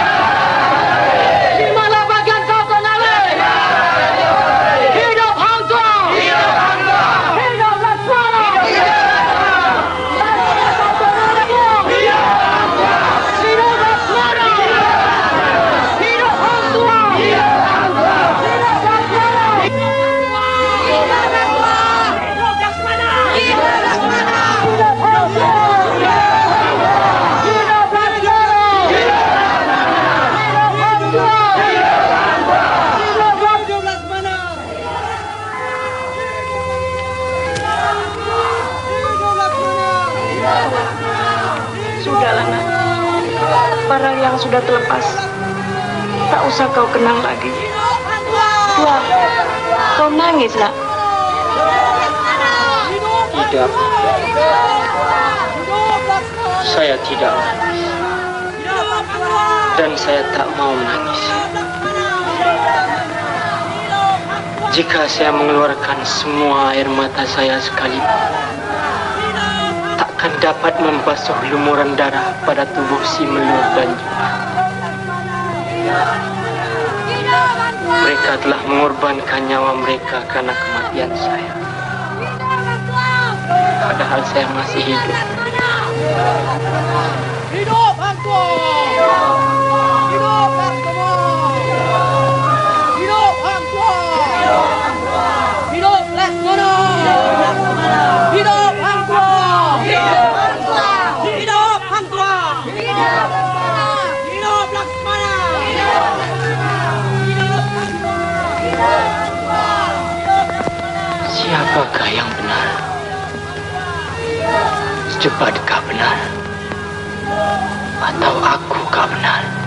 Di mana bagian kau Tuan Ale? Hidup Hang Tuah! Hidup Hang Tuah! Hidup Laksmana! Sudahlah, Nak. Barang yang sudah terlepas, tak usah kau kenang lagi. Tua, kau nangis, Nak. Tidak. Saya tidak. Dan saya tak mau menangis. Jika saya mengeluarkan semua air mata saya sekalipun, takkan dapat membasuh lumuran darah pada tubuh si Melur Banjua. Mereka telah mengorbankan nyawa mereka karena kematian saya. Padahal saya masih hidup. Hidup Hang Tuah! Hidup Laksamana! Hidup Hang Tuah! Hidup Laksamana! Hidup Hang Tuah! Hidup Hang Tuah! Hidup Laksamana! Siapakah yang benar? Cepatkah benar? Atau akukah benar?